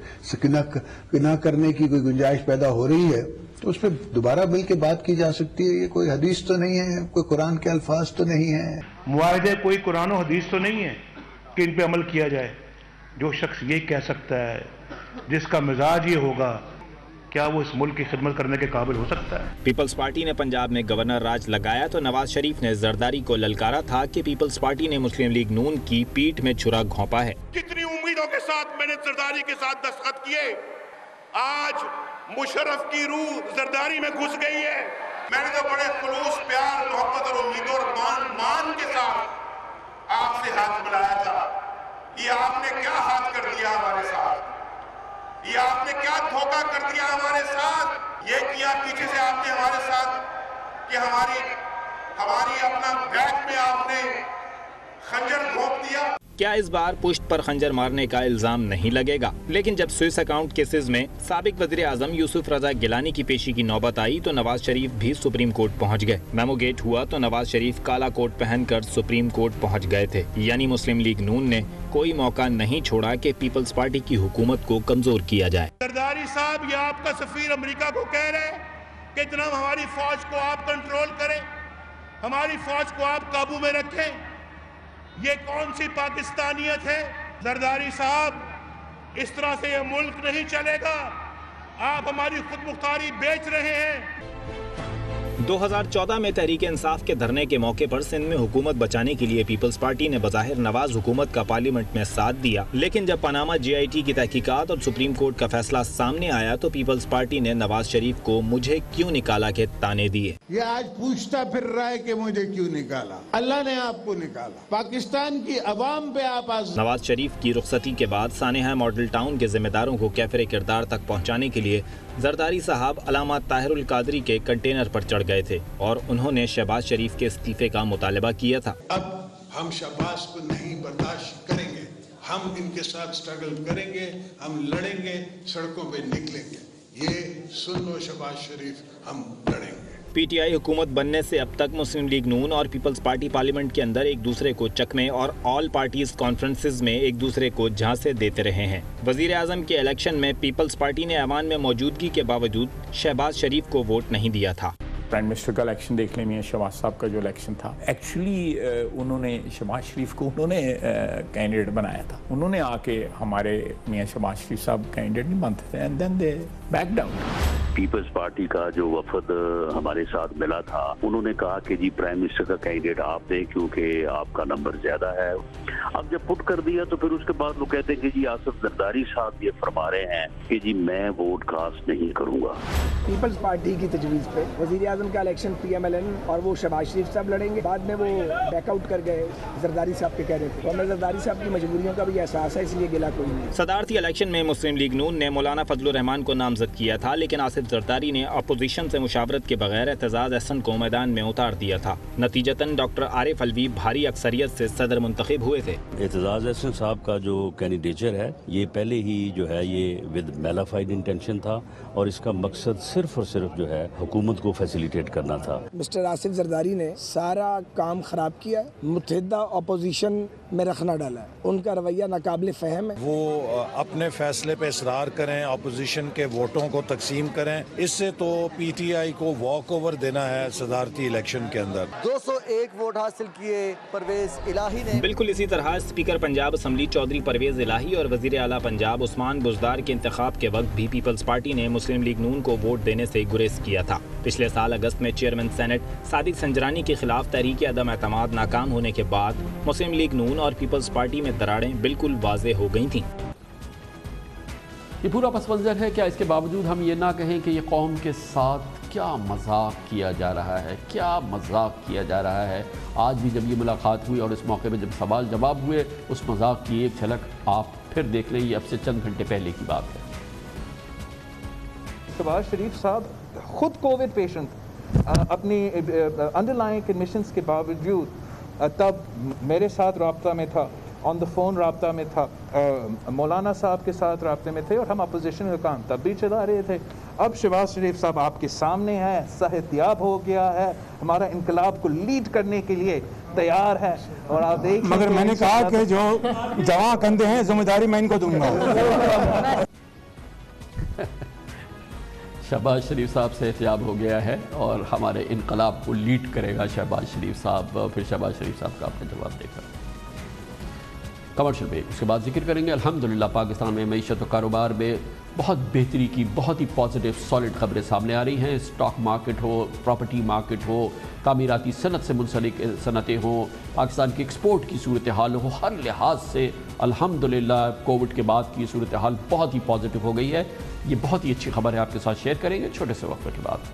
न करने की कोई गुंजाइश पैदा हो रही है तो उस पर दोबारा मिल के बात की जा सकती है। ये कोई हदीस तो नहीं है, कोई कुरान के अल्फाज तो नहीं है, मुआहदे कोई कुरान और हदीस तो नहीं है कि इन पे अमल किया जाए। जो शख्स ये कह सकता है, जिसका मिजाज ये होगा, क्या वो इस मुल्क की खिदमत करने के काबिल हो सकता है? पीपल्स पार्टी ने पंजाब में गवर्नर राज लगाया तो नवाज शरीफ ने जरदारी को ललकारा था कि पीपल्स पार्टी ने मुस्लिम लीग नून की पीठ में छुरा घोंपा है। कितनी उम्मीदों के साथ मैंने जरदारी के साथ दस्तखत किए, आज मुशर्रफ की रूह जरदारी में घुस गई है। मैंने तो बड़े खुलूस, प्यार, मोहब्बत और उम्मीदों और मान के साथ आपसे हाथ मिलाया था। ये आपने क्या हाथ कर दिया हमारे साथ, ये आपने क्या धोखा कर दिया हमारे साथ। ये किया पीछे से आपने हमारे साथ कि हमारी अपना बैक में आपने खंजर घोंप दिया। क्या इस बार पुश्त पर खंजर मारने का इल्जाम नहीं लगेगा? लेकिन जब स्विस अकाउंट केसेस में साबिक वज़ीर आज़म यूसुफ रजा गिलानी की पेशी की नौबत आई तो नवाज शरीफ भी सुप्रीम कोर्ट पहुंच गए। मेमो गेट हुआ तो नवाज शरीफ काला कोट पहनकर सुप्रीम कोर्ट पहुंच गए थे। यानी मुस्लिम लीग नून ने कोई मौका नहीं छोड़ा कि पीपल्स पार्टी की हुकूमत को कमजोर किया जाए। जरदारी साहब, ये आपका सफीर अमेरिका को कह रहे हैं कि जनाब हमारी फौज को आप कंट्रोल करें, हमारी फौज को आप काबू में रखें। ये कौन सी पाकिस्तानियत है? जरदारी साहब, इस तरह से ये मुल्क नहीं चलेगा। आप हमारी खुद मुख्तारी बेच रहे हैं। 2014 में तहरीक इंसाफ के धरने के मौके पर सिंध में हुकूमत बचाने के लिए पीपल्स पार्टी ने बज़ाहिर नवाज हुकूमत का पार्लियामेंट में साथ दिया, लेकिन जब पनामा GIT की तहकीकात और सुप्रीम कोर्ट का फैसला सामने आया तो पीपल्स पार्टी ने नवाज शरीफ को मुझे क्यों निकाला के ताने दिए। ये आज पूछता फिर रहा है कि मुझे क्यों निकाला। अल्लाह ने आपको निकाला, पाकिस्तान की अवाम पे आप नवाज शरीफ की रुखसती के बाद सानेहा मॉडल टाउन के जिम्मेदारों को कैफरे किरदार तक पहुँचाने के लिए जरदारी साहब अलामा ताहिरुल कादरी के कंटेनर पर चढ़ गए थे और उन्होंने शहबाज शरीफ के इस्तीफे का मुतालबा किया था। अब हम शहबाज को नहीं बर्दाश्त करेंगे, हम इनके साथ स्ट्रगल करेंगे, हम लड़ेंगे, सड़कों पे निकलेंगे। ये सुन लो शहबाज शरीफ, हम लड़ेंगे। PTI हुकूमत बनने से अब तक मुस्लिम लीग नून और पीपल्स पार्टी पार्लियामेंट के अंदर एक दूसरे को चकमे और ऑल पार्टीज कॉन्फ्रेंसेस में एक दूसरे को झांसे देते रहे हैं। वजीर आजम के इलेक्शन में पीपल्स पार्टी ने ऐवान में मौजूदगी के बावजूद शहबाज शरीफ को वोट नहीं दिया था। प्राइम मिनिस्टर का इलेक्शन देख लें, मियां शहबाज साहब का जो इलेक्शन था, एक्चुअली उन्होंने शहबाज शरीफ को कैंडिडेट बनाया था। उन्होंने आके हमारे मियां शहबाज शरीफ साहब कैंडिडेट नहीं बनते थे, and then they back down. Peoples Party का जो वफद हमारे साथ मिला था, उन्होंने कहा कि जी प्राइम मिनिस्टर का कैंडिडेट आप दें क्योंकि आपका नंबर ज्यादा है। अब जब पुट कर दिया तो फिर उसके बाद वो कहते हैं कि जी आसिफ जरदारी साहब ये फरमा रहे हैं कि जी मैं वोट कास्ट नहीं करूंगा। पीपल्स पार्टी की तजवीज़ पे वज़ीर आज़म का इलेक्शन PMLN और वो शहबाज शरीफ साहब लड़ेंगे। बाद में वो बैकआउट कर गए जरदारी साहब के कहने पे। तो हमें जरदारी साहब की मजबूरियों का भी एहसास है, इसलिए गिला कोई नहीं। सदारती इलेक्शन में मुस्लिम लीग नून ने मौलाना फजलुर रहमान को नामजद किया था, लेकिन आसिफ जरदारी ने अपोजिशन से मुशावरत के बगैर एतजाज अहसन को मैदान में उतार दिया था। नतीजतन डॉक्टर आरिफ अलवी भारी अक्सरियत से सदर मुंतखब हुए थे। एतजाज अहसन साहब का जो कैंडिडेचर है, ये पहले ही जो है ये विद मेलाफाइड इंटेंशन था और इसका मकसद सिर्फ और सिर्फ जो है हुकूमत को फैसिलिटेट करना था। मिस्टर आसिफ जरदारी ने सारा काम खराब किया, मुत्तहिदा अपोजिशन में रखना डाला है। उनका रवैया नाकाबिल फ़हम है। वो अपने फैसले पे इसरार करें, अपोजिशन के वोटों को तकसीम करें। इससे तो PTI को वॉक ओवर देना है सदारती इलेक्शन के अंदर। 201 वोट हासिल किए परवेज इलाही ने। बिल्कुल इसी तरह स्पीकर पंजाब असम्बली चौधरी परवेज इलाही और वजीर आला पंजाब उस्मान बुज़दार के इंतखाब के वक्त भी पीपल्स पार्टी ने मुस्लिम लीग नून को वोट देने से गुरेज किया था। पिछले साल अगस्त में चेयरमैन सेनेट सादिक संजरानी के खिलाफ तहरीक अदम एतमाद नाकाम होने के बाद मुस्लिम लीग नून और पीपल्स पार्टी में दरारें बिल्कुल वाज़ेह हो गई थीं। ये पूरा पस मंज़र है। क्या इसके बावजूद हम ये ना कहें कि ये कौम के साथ क्या मजाक किया जा रहा है, क्या मजाक किया जा रहा है। आज भी जब ये मुलाकात हुई और इस मौके पर जब सवाल जवाब हुए, उस मजाक की एक झलक आप फिर देख लें। ये अब से चंद घंटे पहले की बात है। शहबाज शरीफ साहब खुद कोविड पेशेंट, अपनी अंडरलाइंग कंडीशंस के बावजूद तब मेरे साथ रब्ता में था ऑन द फोन राब्ता में था, मौलाना साहब के साथ राब्ते में थे और हम अपोजिशन का काम तब भी चला रहे थे। अब शहबाज शरीफ साहब आपके सामने है, सेहतियाब हो गया है, हमारा इनकलाब को लीड करने के लिए तैयार है। और आप देख, मगर मैंने कहा कि जो जवां कंधे हैं जिम्मेदारी मैं इनको दूंगा। शहबाज शरीफ साहब से एहतियाब हो गया है और हमारे इनकलाब को लीड करेगा शहबाज शरीफ साहब। फिर शहबाज शरीफ साहब का आपने जवाब देकर कमर्शियल ब्रेक, उसके बाद जिक्र करेंगे अल्हम्दुलिल्लाह पाकिस्तान में मईशत और कारोबार में बहुत बेहतरी की बहुत ही पॉजिटिव सॉलिड खबरें सामने आ रही हैं। स्टॉक मार्केट हो, प्रॉपर्टी मार्केट हो, तामीराती सनत से मुंसलिक सनतें हो, पाकिस्तान की एक्सपोर्ट की सूरत हाल हो, हर लिहाज से अल्हम्दुलिल्लाह कोविड के बाद की सूरत हाल बहुत ही पॉजिटिव हो गई है। ये बहुत ही अच्छी खबर है, आपके साथ शेयर करेंगे छोटे से वक्त के बाद।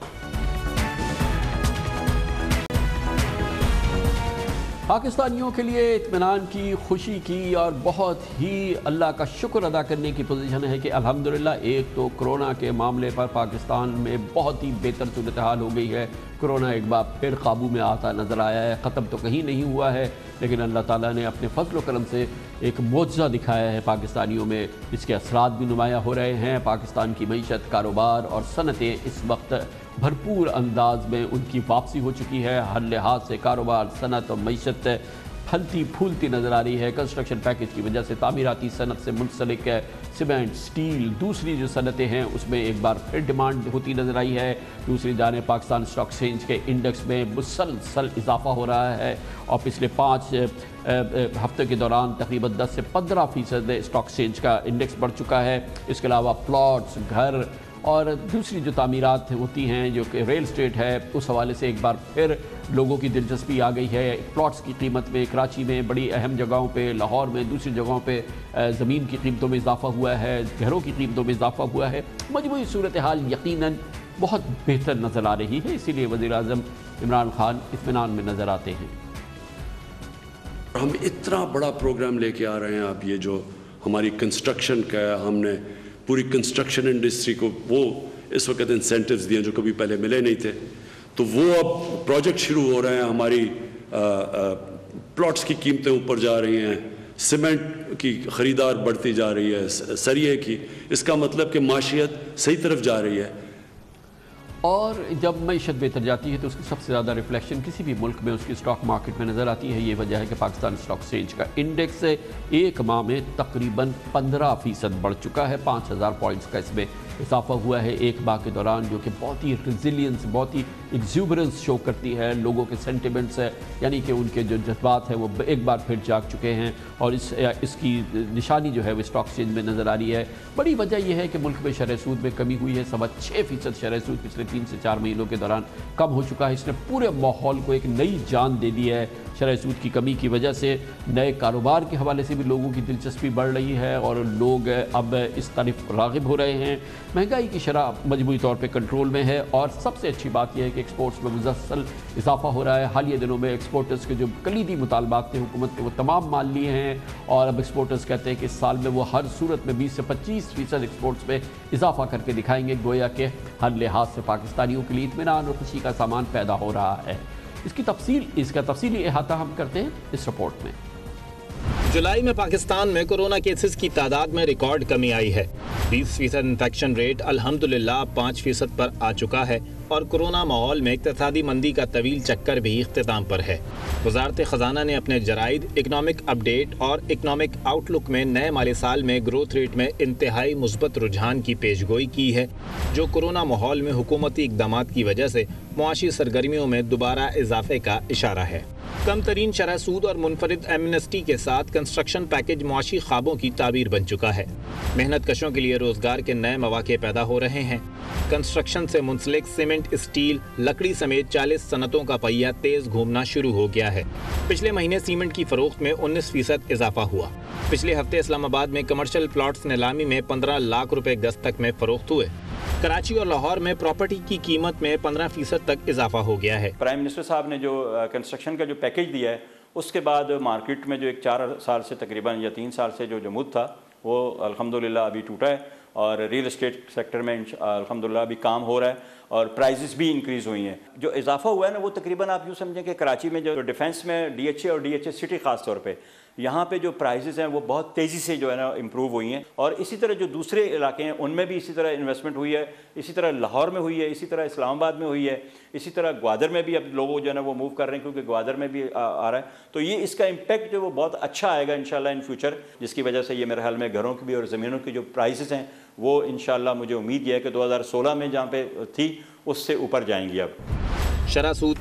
पाकिस्तानियों के लिए इत्मीनान की, खुशी की और बहुत ही अल्लाह का शुक्र अदा करने की पोजीशन है कि अल्हम्दुलिल्लाह एक तो कोरोना के मामले पर पाकिस्तान में बहुत ही बेहतर सूरत हाल हो गई है। कोरोना एक बार फिर काबू में आता नज़र आया है, ख़त्म तो कहीं नहीं हुआ है, लेकिन अल्लाह ताला ने अपने फजल व करम से एक मौजज़ा दिखाया है पाकिस्तानियों में। इसके असरात भी नुमाया हो रहे हैं। पाकिस्तान की मईशत, कारोबार और सनतें इस वक्त भरपूर अंदाज में उनकी वापसी हो चुकी है। हर लिहाज से कारोबार, सनत और मईशत फलती फूलती नज़र आ रही है। कंस्ट्रक्शन पैकेज की वजह से तामीराती सनत से मुंसलिक सीमेंट, स्टील, दूसरी जो सनतें हैं उसमें एक बार फिर डिमांड होती नज़र आई है। दूसरी जानिब पाकिस्तान स्टॉक एक्सचेंज के इंडेक्स में मुसलसल इजाफा हो रहा है और पिछले 5 हफ्ते के दौरान तकरीबन 10 से 15% स्टॉक एक्सचेंज का इंडेक्स बढ़ चुका है। इसके अलावा प्लॉट्स, घर और दूसरी जो तामीरात होती हैं, जो कि रियल एस्टेट है, उस हवाले से एक बार फिर लोगों की दिलचस्पी आ गई है। प्लॉट्स की कीमत में कराची में बड़ी अहम जगहों पे, लाहौर में, दूसरी जगहों पे ज़मीन की कीमतों में इजाफा हुआ है, घरों की कीमतों में इजाफा हुआ है। मजमूई सूरत हाल यकीनन बहुत बेहतर नज़र आ रही है, इसीलिए वज़ीर-ए-आज़म इमरान खान इत्मीनान में नज़र आते हैं। हम इतना बड़ा प्रोग्राम लेके आ रहे हैं। आप ये जो हमारी कंस्ट्रक्शन का, हमने पूरी कंस्ट्रक्शन इंडस्ट्री को वो इस वक्त इंसेंटिव्स दिए जो कभी पहले मिले नहीं थे, तो वो अब प्रोजेक्ट शुरू हो रहे हैं। हमारी प्लॉट्स की कीमतें ऊपर जा रही हैं, सीमेंट की ख़रीदार बढ़ती जा रही है, सरिये की। इसका मतलब कि माशियत सही तरफ जा रही है। और जब मईशत बेहतर जाती है तो उसकी सबसे ज़्यादा रिफ्लेक्शन किसी भी मुल्क में उसकी स्टॉक मार्केट में नज़र आती है। ये वजह है कि पाकिस्तान स्टॉक एक्सचेंज का इंडेक्स एक माह में तकरीबन 15% बढ़ चुका है। 5000 पॉइंट्स का इसमें इजाफा हुआ है एक माह के दौरान, जो कि बहुत ही रिजिलियंस, बहुत ही एग्जूबरेंस शो करती है। लोगों के सेंटिमेंट्स है, यानी कि उनके जो जज्बात हैं वो एक बार फिर जाग चुके हैं और इसकी निशानी जो है वो स्टॉक एक्सचेंज में नज़र आ रही है। बड़ी वजह यह है कि मुल्क में शरह सूद में कमी हुई है। 6.25% शरह सूद पिछले 3 से 4 महीनों के दौरान कम हो चुका है। इसने पूरे माहौल को एक नई जान दे दी है। शरह सूद की कमी की वजह से नए कारोबार के हवाले से भी लोगों की दिलचस्पी बढ़ रही है और लोग अब इस तरफ राग़िब हो रहे हैं। महंगाई की शरह मजमूई तौर पे कंट्रोल में है और सबसे अच्छी बात यह है कि एक्सपोर्ट्स में मुसलसल इजाफा हो रहा है। हालिया दिनों में एक्सपोर्टर्स के जो कलीदी मुतालबात थे हुकूमत ने वो तमाम मान लिए हैं और अब एक्सपोर्टर्स कहते हैं कि इस साल में वो हर सूरत में 20 से 25% एक्सपोर्ट्स में इजाफा करके दिखाएंगे। गोया के हर लिहाज से पाकिस्तानियों के लिए इत्मीनान और खुशी का सामान पैदा हो रहा है। इसका तफसीली अहाता हम करते हैं इस रिपोर्ट में। जुलाई में पाकिस्तान में कोरोना केसेस की तादाद में रिकॉर्ड कमी आई है। 20% इन्फेक्शन रेट अल्हम्दुलिल्लाह 5% पर आ चुका है और कोरोना माहौल में इक़्तिसादी मंदी का तवील चक्कर भी इख्तिताम पर है। वज़ारत ख़जाना ने अपने जराइद इकनॉमिक अपडेट और इकनॉमिक आउटलुक में नए माली साल में ग्रोथ रेट में इंतहाई मुस्बत रुझान की पेशगोई की है, जो कोरोना माहौल में हुकूमती इक़दामात की वजह से मुआशी सरगर्मियों में दोबारा इजाफे का इशारा है। कम तरीन शरह सूद और मुनफरिद एमनेस्टी के साथ कंस्ट्रक्शन पैकेज मुआशी ख्वाबों की ताबीर बन चुका है। मेहनत कशों के लिए रोजगार के नए मौके पैदा हो रहे हैं। कंस्ट्रक्शन से मुंसलिक सीमेंट, स्टील, लकड़ी समेत 40 सनतों का पहिया तेज घूमना शुरू हो गया है। पिछले महीने सीमेंट की फरोख्त में 19% इजाफा हुआ। पिछले हफ्ते इस्लामाबाद में कमर्शियल प्लॉट्स नीलामी में 15 लाख रुपए गज तक में फरोख्त हुए। कराची और लाहौर में प्रॉपर्टी की कीमत में 15% तक इजाफा हो गया है। प्राइम मिनिस्टर साहब ने जो कंस्ट्रक्शन का जो पैकेज दिया है, उसके बाद मार्केट में जो एक 4 साल से तकरीबन या 3 साल से जो जमूद था वो अल्हम्दुलिल्लाह अभी टूटा है और रियल एस्टेट सेक्टर में अल्हम्दुलिल्लाह अभी काम हो रहा है और प्राइजेस भी इंक्रीज़ हुई हैं। जो इजाफा हुआ है ना वो तकरीबन आप यूँ समझें कि कराची में जो डिफेंस में DHA और DHA सिटी ख़ास तौर पे यहाँ पे जो प्राइसेस हैं वो बहुत तेज़ी से जो है ना इम्प्रूव हुई हैं, और इसी तरह जो दूसरे इलाके हैं उनमें भी इसी तरह इन्वेस्टमेंट हुई है, इसी तरह लाहौर में हुई है, इसी तरह इस्लामाबाद में हुई है, इसी तरह ग्वादर में भी अब लोग जो है ना वो मूव कर रहे हैं क्योंकि ग्वादर में भी आ रहा है। तो ये इसका इम्पैक्ट जो वो बहुत अच्छा आएगा इंशाल्लाह इन फ्यूचर, जिसकी वजह से ये मेरे ख्याल में घरों की भी और ज़मीनों की जो प्राइसेस हैं वो इंशाल्लाह मुझे उम्मीद है कि 2016 में जहाँ पे थी उससे ऊपर जाएंगी। अब शरह सूद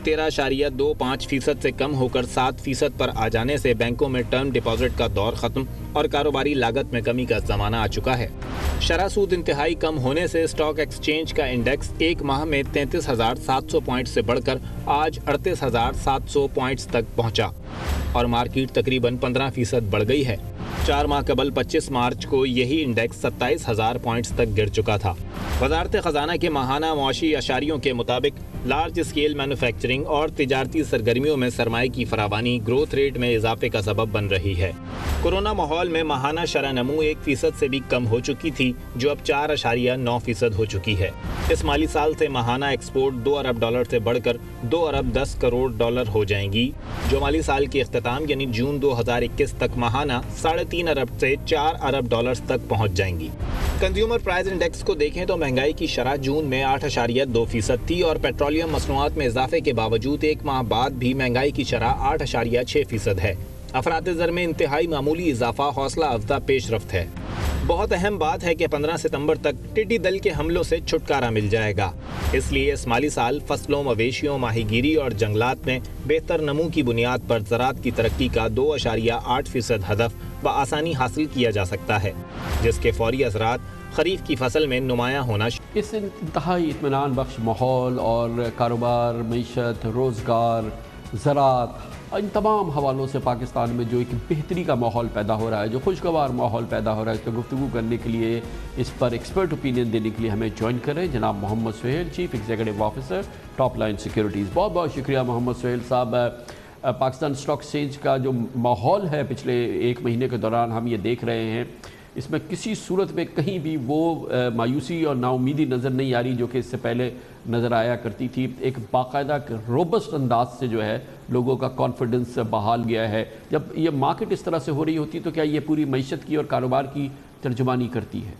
13.25% से कम होकर 7% पर आ जाने से बैंकों में टर्म डिपॉजिट का दौर खत्म और कारोबारी लागत में कमी का ज़माना आ चुका है। शरह सूद इंतहाई कम होने से स्टॉक एक्सचेंज का इंडेक्स एक माह में 33,700 पॉइंट से बढ़कर आज 38,700 पॉइंट्स तक पहुंचा और मार्केट तकरीबन 15% बढ़ गई है। 4 माह कबल 25 मार्च को यही इंडेक्स 27,000 पॉइंट्स तक गिर चुका था। वज़ारत ख़जाना के माहाना मुआशी अशारियों के मुताबिक लार्ज स्केल मैन्युफैक्चरिंग और तिजारती सरगर्मियों में सरमाए की फरावानी ग्रोथ रेट में इजाफे का सबब बन रही है। कोरोना माहौल में माहाना शरह नमू 1% से भी कम हो चुकी थी, जो अब 4.9% हो चुकी है। इस माली साल से माहाना एक्सपोर्ट $2 अरब से बढ़कर $2 अरब 10 करोड़ हो जाएंगी, जो माली साल के इख्तिताम यानी जून 2021 तक माहाना 3.5 अरब से $4 अरब तक पहुँच जाएंगी। कंज्यूमर प्राइस इंडेक्स को देखें तो महंगाई की शरह जून में 8.2% थी और पेट्रोलियम मसनूआत में इजाफे के बावजूद एक माह बाद भी महंगाई की शरह 8.6% है। अफरात ज़र में इंतहाई मामूली इजाफा हौसला अफजा पेशरफ्त है। बहुत अहम बात है कि 15 सितंबर तक टिड्डी दल के हमलों से छुटकारा मिल जाएगा, इसलिए इस माली साल फसलों, मवेशियों, माहीगीरी और जंगलात में बेहतर नमू की बुनियाद पर ज़राअत की तरक्की का 2.8% हदफ बआसानी हासिल किया जा सकता है, जिसके फौरी असरात खरीफ की फसल में नुमायाँ होना। इस इंतहाई इत्मीनान बख्श माहौल और कारोबार, मईशत, रोज़गार, ज़राअत, इन तमाम हवालों से पाकिस्तान में जो एक बेहतरी का माहौल पैदा हो रहा है, जो खुशगवार माहौल पैदा हो रहा है, इस पर गुफ्तगू करने के लिए, इस पर एक्सपर्ट ओपिनियन देने के लिए हमें ज्वाइन करें जनाब Mohammad Suhail, chief executive officer, Top Line Securities. बहुत बहुत शुक्रिया मोहम्मद सुहेल साहब। पाकिस्तान स्टॉक एक्सचेंज का जो माहौल है पिछले 1 महीने के दौरान हम ये देख रहे हैं, इसमें किसी सूरत में कहीं भी वो मायूसी और नाउमीदी नज़र नहीं आ रही जो कि इससे पहले नज़र आया करती थी। एक बाकायदा रोबस्ट अंदाज से जो है लोगों का कॉन्फिडेंस बहाल गया है। जब ये मार्केट इस तरह से हो रही होती तो क्या ये पूरी मईशत की और कारोबार की तर्जुमानी करती है?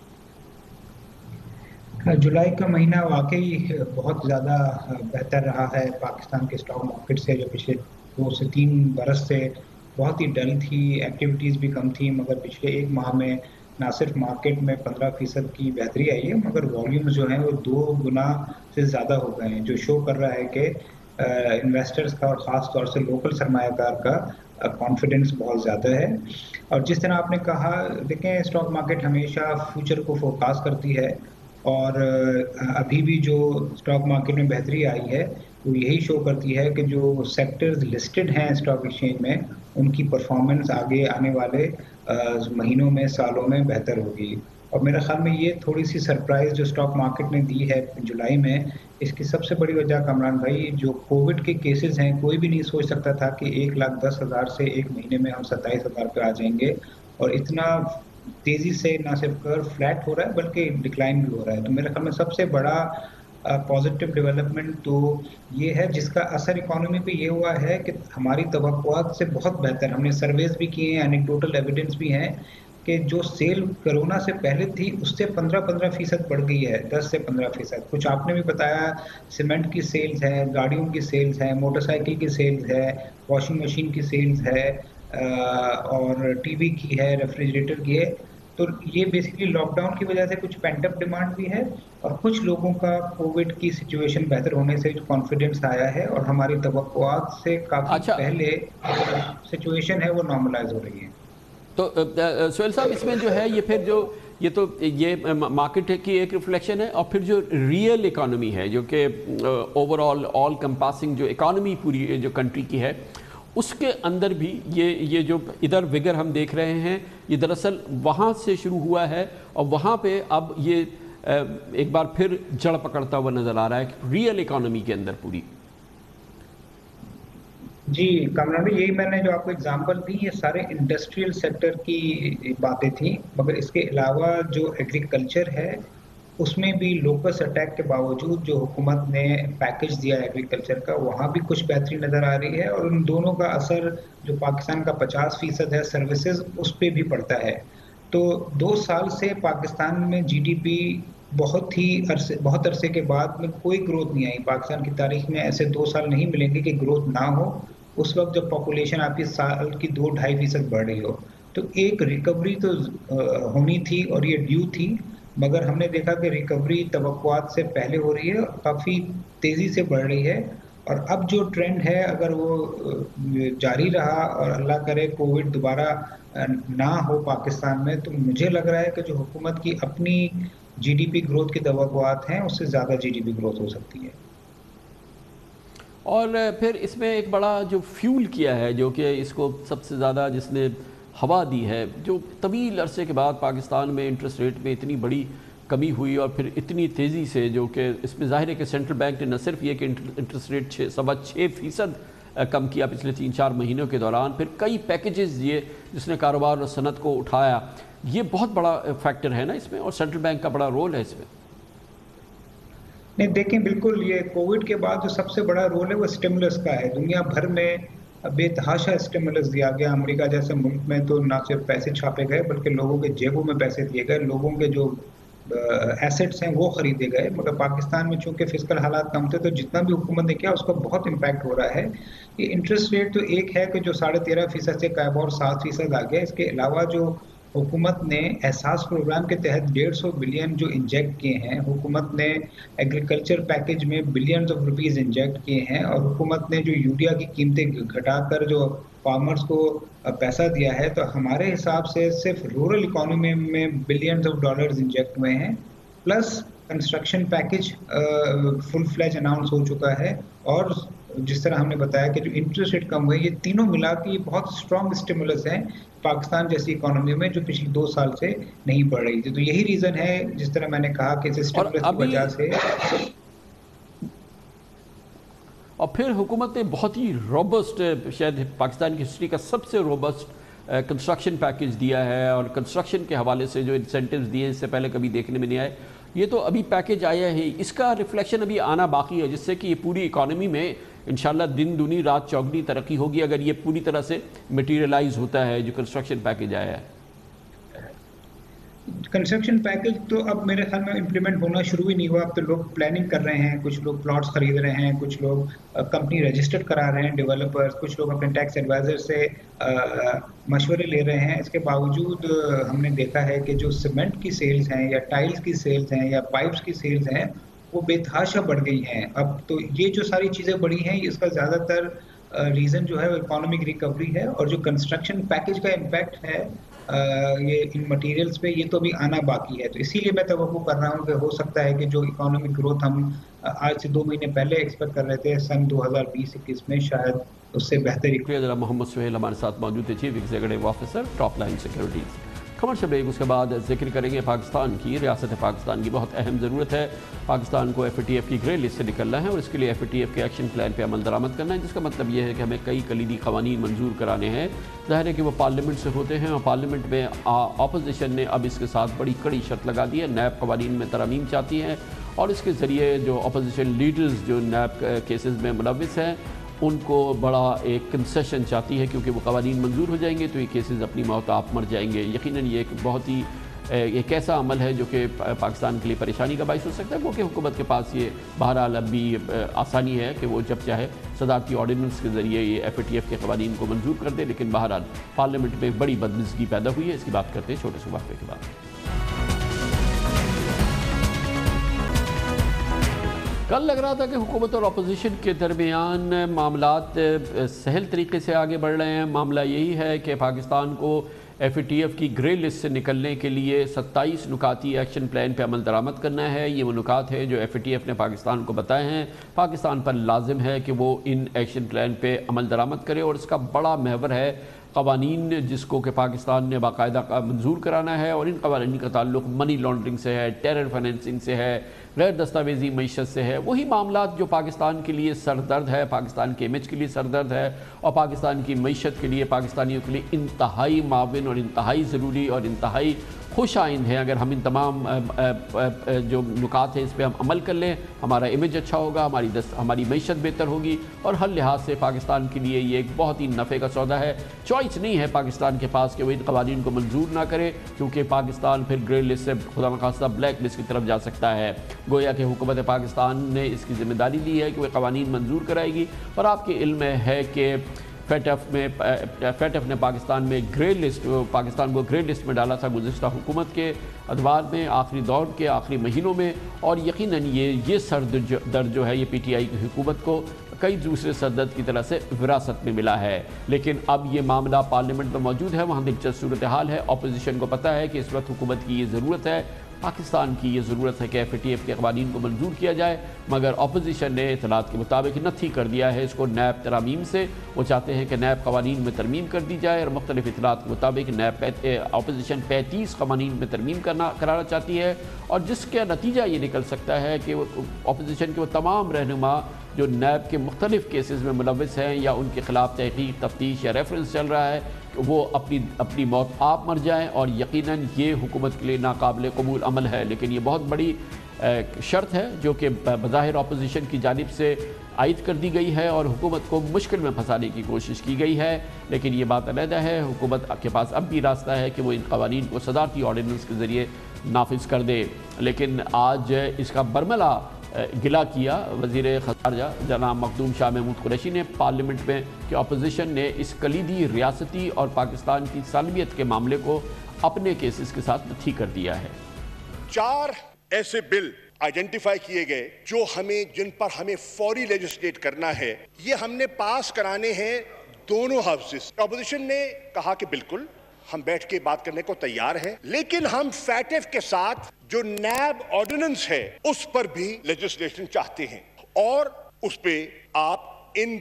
जुलाई का महीना वाकई बहुत ज़्यादा बेहतर रहा है पाकिस्तान के स्टॉक मार्केट से, जो पिछले 2 से 3 बरस से बहुत ही डल थी, एक्टिविटीज़ भी कम थी, मगर पिछले 1 माह में ना सिर्फ मार्केट में 15% की बेहतरी आई है, मगर वॉल्यूम्स जो हैं वो 2 गुना से ज़्यादा हो गए हैं, जो शो कर रहा है कि इन्वेस्टर्स का और ख़ास तौर से लोकल सरमायाकार का कॉन्फिडेंस बहुत ज़्यादा है। और जिस तरह आपने कहा, देखें स्टॉक मार्केट हमेशा फ्यूचर को फोरकास्ट करती है और अभी भी जो स्टॉक मार्केट में बेहतरी आई है वो यही शो करती है कि जो सेक्टर्स लिस्टेड हैं स्टॉक एक्सचेंज में, उनकी परफॉर्मेंस आगे आने वाले महीनों में, सालों में बेहतर होगी। और मेरे ख्याल में ये थोड़ी सी सरप्राइज़ जो स्टॉक मार्केट ने दी है जुलाई में, इसकी सबसे बड़ी वजह कामरान भाई जो कोविड के केसेस हैं, कोई भी नहीं सोच सकता था कि 1,10,000 से एक महीने में हम 27,000 पे आ जाएंगे, और इतना तेज़ी से ना सिर्फ कर्व फ्लैट हो रहा है बल्कि डिक्लाइन भी हो रहा है। तो मेरे ख्याल में सबसे बड़ा पॉजिटिव डेवलपमेंट तो ये है, जिसका असर इकोनॉमी पे ये हुआ है कि हमारी तवक्कुआत से बहुत बेहतर, हमने सर्वेज भी किए हैं, एनेक्डोटल एविडेंस भी हैं कि जो सेल कोरोना से पहले थी उससे 15% बढ़ गई है, 10 से 15%। कुछ आपने भी बताया, सीमेंट की सेल्स है, गाड़ियों की सेल्स है, मोटरसाइकिल की सेल्स है, वॉशिंग मशीन की सेल्स है, और टीवी की है, रेफ्रिजरेटर की है। तो ये बेसिकली लॉकडाउन की वजह से कुछ पेंटअप डिमांड भी है, और कुछ लोगों का कोविड की सिचुएशन बेहतर होने से कॉन्फिडेंस आया है, और हमारी तवक्कुआत से काफ़ी पहले सिचुएशन है वो नॉर्मलाइज हो रही है। तो सुहेल साहब, इसमें जो है ये फिर जो ये मार्केट की एक रिफ्लेक्शन है, और फिर जो रियल इकॉनमी है जो कि ओवरऑल ऑल कंपासिंग जो इकॉनमी पूरी जो कंट्री की है, उसके अंदर भी ये जो इधर विगर हम देख रहे हैं, ये दरअसल वहाँ से शुरू हुआ है, और वहाँ पे अब ये एक बार फिर जड़ पकड़ता हुआ नज़र आ रहा है रियल इकॉनमी के अंदर पूरी। जी कामरान भाई, यही मैंने जो आपको एग्जांपल दी, ये सारे इंडस्ट्रियल सेक्टर की बातें थी, मगर इसके अलावा जो एग्रीकल्चर है उसमें भी लोकस अटैक के बावजूद जो हुकूमत ने पैकेज दिया एग्रीकल्चर का, वहाँ भी कुछ बेहतरी नज़र आ रही है और उन दोनों का असर जो पाकिस्तान का 50% है सर्विसेज, उस पर भी पड़ता है। तो 2 साल से पाकिस्तान में जीडीपी बहुत अरसे के बाद में कोई ग्रोथ नहीं आई। पाकिस्तान की तारीख में ऐसे 2 साल नहीं मिलेंगे कि ग्रोथ ना हो, उस वक्त जब पॉपुलेशन आपकी साल की 2-2.5% बढ़ रही हो। तो एक रिकवरी तो होनी थी और ये ड्यू थी, मगर हमने देखा कि रिकवरी तवक्कुआत से पहले हो रही है, काफ़ी तेज़ी से बढ़ रही है। और अब जो ट्रेंड है अगर वो जारी रहा और अल्लाह करे कोविड दोबारा ना हो पाकिस्तान में, तो मुझे लग रहा है कि जो हुकूमत की अपनी जीडीपी ग्रोथ की तवक्कुआत हैं उससे ज़्यादा जीडीपी ग्रोथ हो सकती है। और फिर इसमें एक बड़ा जो फ्यूल किया है, जो कि इसको सबसे ज़्यादा जिसने हवा दी है, जो तवील अरसे के बाद पाकिस्तान में इंटरेस्ट रेट में इतनी बड़ी कमी हुई और फिर इतनी तेज़ी से, जो कि इसमें ज़ाहिर है कि सेंट्रल बैंक ने न सिर्फ ये कि इंटरेस्ट रेट 6.6% कम किया पिछले 3-4 महीनों के दौरान, फिर कई पैकेजेस दिए जिसने कारोबार और सनत को उठाया। ये बहुत बड़ा फैक्टर है ना इसमें, और सेंट्रल बैंक का बड़ा रोल है इसमें। नहीं, देखें बिल्कुल, ये कोविड के बाद जो सबसे बड़ा रोल है वो स्टिमुलस का है। दुनिया भर में बेतहाशा स्टिमुलस दिया गया। अमेरिका जैसे मुल्क में तो ना सिर्फ पैसे छापे गए बल्कि लोगों के जेबों में पैसे दिए गए, लोगों के जो एसेट्स हैं वो खरीदे गए। मगर पाकिस्तान में चूंकि फिस्कल हालात कम थे, तो जितना भी हुकूमत ने किया उसका बहुत इम्पैक्ट हो रहा है। ये इंटरेस्ट रेट तो एक है कि जो 13.5% से कायब और 7% आ गया। इसके अलावा जो हुकूमत ने एहसास प्रोग्राम के तहत 150 बिलियन जो इंजेक्ट किए हैं, हुकूमत ने एग्रीकल्चर पैकेज में बिलियंस ऑफ रुपीस इंजेक्ट किए हैं, और हुकूमत ने जो यूरिया की कीमतें घटाकर जो फार्मर्स को पैसा दिया है, तो हमारे हिसाब से सिर्फ रूरल इकोनॉमी में बिलियंस ऑफ डॉलर्स इंजेक्ट हुए हैं। Plus construction package full fledged announce हो चुका है, और जिस तरह हमने बताया कि जो इंटरेस्ट रेट कम हुए, ये तीनों मिला के बहुत स्ट्रॉन्ग स्टिमुलस हैं पाकिस्तान जैसी इकोनॉमी में जो पिछले 2 साल से नहीं बढ़ रही थी। तो यही रीजन है, जिस तरह मैंने कहा कि इस स्टिमुलस की वजह से। और फिर हुकूमत ने बहुत ही रोबस्ट, शायद पाकिस्तान की हिस्ट्री का सबसे रोबस्ट कंस्ट्रक्शन पैकेज दिया है, और कंस्ट्रक्शन के हवाले से जो इंसेंटिव्स दिए इससे पहले कभी देखने में नहीं आए। ये तो अभी पैकेज आया है, इसका रिफ्लेक्शन अभी आना बाकी है, जिससे कि ये पूरी इकॉनमी में इंशाल्लाह दिन दुनी रात चौगनी तरक्की होगी, अगर ये पूरी तरह से मटीरियलाइज होता है जो कंस्ट्रक्शन पैकेज आया है। कंस्ट्रक्शन पैकेज तो अब मेरे ख्याल में इम्प्लीमेंट होना शुरू ही नहीं हुआ। अब तो लोग प्लानिंग कर रहे हैं, कुछ लोग प्लॉट्स खरीद रहे हैं, कुछ लोग कंपनी रजिस्टर्ड करा रहे हैं डेवलपर्स, कुछ लोग अपने टैक्स एडवाइजर से मशवरे ले रहे हैं। इसके बावजूद हमने देखा है कि जो सीमेंट की सेल्स हैं या टाइल्स की सेल्स हैं या पाइप्स की सेल्स हैं वो बेतहाशा बढ़ गई हैं। अब तो ये जो सारी चीज़ें बढ़ी हैं, इसका ज़्यादातर रीज़न जो है वो इकोनॉमिक रिकवरी है, और जो कंस्ट्रक्शन पैकेज का इम्पैक्ट है ये इन मटेरियल्स पे, ये तो अभी आना बाकी है। तो इसीलिए मैं तवक्को कर रहा हूँ कि हो सकता है कि जो इकोनॉमिक ग्रोथ हम आज से 2 महीने पहले एक्सपेक्ट कर रहे थे सन 2020-21 में, शायद उससे बेहतर। मोहम्मद सुहेल हमारे साथ मौजूद थे, chief executive officer Top Line Securities. Commercial break, उसके बाद जिक्र करेंगे पाकिस्तान की। रियासत पाकिस्तान की बहुत अहम ज़रूरत है। पाकिस्तान को FATF की ग्रे लिस्ट से निकलना है, और इसके लिए FATF के एक्शन प्लान पे अमल दरामद करना है, जिसका मतलब ये है कि हमें कई कलीदी क़वानीन मंजूर कराने हैं। ज़ाहिर है कि वो पार्लियामेंट से होते हैं, और पार्लियामेंट में अपोजिशन ने अब इसके साथ बड़ी कड़ी शर्त लगा दी है। नैब क़वानीन में तरमीम चाहती है, और इसके ज़रिए जो अपोजिशन लीडर्स जो नैब केसेस में मुलविस हैं उनको बड़ा एक कंसेशन चाहती है, क्योंकि वो क़वानीन मंजूर हो जाएंगे तो ये केसेस अपनी मौत आप मर जाएंगे। यकीनन ये एक बहुत ही एक ऐसा अमल है जो कि पाकिस्तान के लिए परेशानी का बाइस हो सकता है, क्योंकि हुकूमत के पास ये बहरहाल अब भी आसानी है कि वो जब चाहे सदारती ऑर्डिनेंस के ज़रिए ये FATF के क़वानीन को मंजूर कर दे। लेकिन बहरहाल पार्लियामेंट में बड़ी बदमिज़गी पैदा हुई है। इसकी बात करते हैं छोटे से वक्फे के बाद। कल लग रहा था कि हुकूमत और अपोजिशन के दरमियान मामलात सहल तरीके से आगे बढ़ रहे हैं। मामला यही है कि पाकिस्तान को FATF की ग्रे लिस्ट से निकलने के लिए 27 नुकाती एक्शन प्लान पे अमल दरामद करना है। ये वो नुकात है जो FATF ने पाकिस्तान को बताए हैं। पाकिस्तान पर लाजिम है कि वो इन एक्शन प्लान पे अमल दरामद करे, और इसका बड़ा महवर है क़वानीन जिसको कि पाकिस्तान ने बाकायदा मंजूर कराना है, और इन क़वानीन का ताल्लुक मनी लॉन्ड्रिंग से है, टेरर फाइनेंसिंग से है, गैर दस्तावेज़ी मईशत से है। वही मामलात जो पाकिस्तान के लिए सरदर्द है, पाकिस्तान के इमेज के लिए सरदर्द है, और पाकिस्तान की मईशत के लिए, पाकिस्तानियों के लिए इंतहाई माविन और इंतहाई ज़रूरी और इंतहाई خوش آئند ہیں اگر ہم ان تمام جو نکات ہیں اس پہ ہم عمل کر لیں، ہمارا امیج اچھا ہوگا، ہماری معیشت بہتر ہوگی، اور ہر لحاظ سے پاکستان کے لیے یہ ایک بہت ہی نفع کا سودا ہے۔ چوائس نہیں ہے پاکستان کے پاس کہ وہ ان قوانین کو منظور نہ کرے، کیونکہ پاکستان پھر گرے لسٹ سے خدا نخواستہ بلیک لسٹ کی طرف جا سکتا ہے۔ گویا کہ حکومت پاکستان نے اس کی ذمہ داری لی ہے کہ وہ قوانین منظور کرائے گی، اور آپ کے علم میں ہے کہ فیٹف نے پاکستان کو گرے لسٹ میں ڈالا تھا گزشتہ حکومت کے ادوار میں، آخری دور کے آخری مہینوں میں، اور یقیناً یہ سر درد جو ہے یہ پی ٹی آئی کی حکومت کو کئی دوسرے سردرد کی طرح سے وراثت میں ملا ہے۔ لیکن اب یہ معاملہ پارلیمنٹ میں موجود ہے، وہاں دلچسپ صورتحال ہے۔ اپوزیشن کو پتہ ہے کہ اس وقت حکومت کی یہ ضرورت ہے، پاکستان کی یہ ضرورت ہے کہ ایف اے ٹی ایف کے قوانین کو منظور کیا جائے، مگر اپوزیشن نے اطلاعات کے مطابق نتھی کر دیا ہے اس کو نیب ترامیم سے۔ وہ چاہتے ہیں کہ نیب قوانین میں ترمیم کر دی جائے، اور مختلف اطلاعات کے مطابق اپوزیشن 35 قوانین میں ترمیم کرانا چاہتی ہے، اور جس کا نتیجہ یہ نکل سکتا ہے کہ وہ اپوزیشن کے وہ تمام رہنما جو نیب کے مختلف کیسز میں ملوث ہیں یا ان کے خلاف تحقیق، تفتیش یا ریفرنس چل رہا ہے، وہ اپنی موت آپ مر جائیں، اور یقیناً یہ حکومت کے لیے ناقابل قبول عمل ہے۔ لیکن یہ بہت بڑی شرط ہے جو کہ بظاہر اپوزیشن کی جانب سے عائد کر دی گئی ہے اور حکومت کو مشکل میں پھنسانے کی کوشش کی گئی ہے، لیکن یہ بات علیحدہ ہے، حکومت کے پاس اب بھی راستہ ہے کہ وہ ان قوانین کو صدارتی آرڈیننس کے ذریعے نافذ کر دے۔ لیکن آج اس کا برملا گلا کیا وزیر خارجہ جناب مخدوم شاہ محمود قریشی نے پارلیمنٹ میں کہ اپوزیشن نے اس کلیدی ریاستی اور پاکستان کی سالمیت کے معاملے کو اپنے کیسز کے ساتھ نتھی کر دیا ہے۔ 4 ایسے بل آئیڈینٹیفائی کیے گئے جن پر ہمیں فوری لیجسلیٹ کرنا ہے، یہ ہم نے پاس کرانے ہیں دونوں ہاؤسز۔ اپوزیشن نے کہا کہ بالکل ہم بیٹھ کے بات کرنے کو تیار ہیں، لیکن ہم فیٹف کے ساتھ جو نیب آرڈیننس ہے اس پر بھی لیجسلیشن چاہتے ہیں، اور اس پہ آپ ان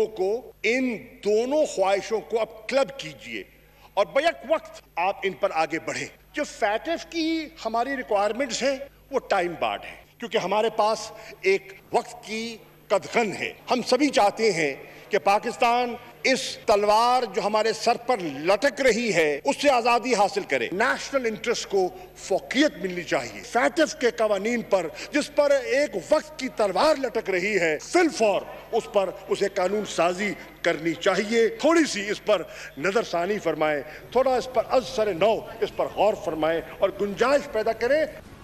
دونوں خواہشوں کو اب کلب کیجئے اور بیک وقت آپ ان پر آگے بڑھیں۔ جو فیٹف کی ہماری ریکوائرمنٹس ہیں وہ ٹائم بارڈ ہیں، کیونکہ ہمارے پاس ایک وقت کی قدغن ہے۔ ہم سبھی چاہتے ہیں کہ پاکستان اس تلوار جو ہمارے سر پر لٹک رہی ہے اس سے آزادی حاصل کرے۔ نیشنل انٹرسٹ کو فوقیت ملنی چاہیے۔ فیٹف کے قوانین پر جس پر ایک وقت کی تلوار لٹک رہی ہے، فی الفور اس پر اسے قانون سازی کرنی چاہیے۔ تھوڑی سی اس پر نظر ثانی فرمائیں، تھوڑا اس پر از سر نو اس پر غور فرمائیں اور گنجائش پیدا کریں۔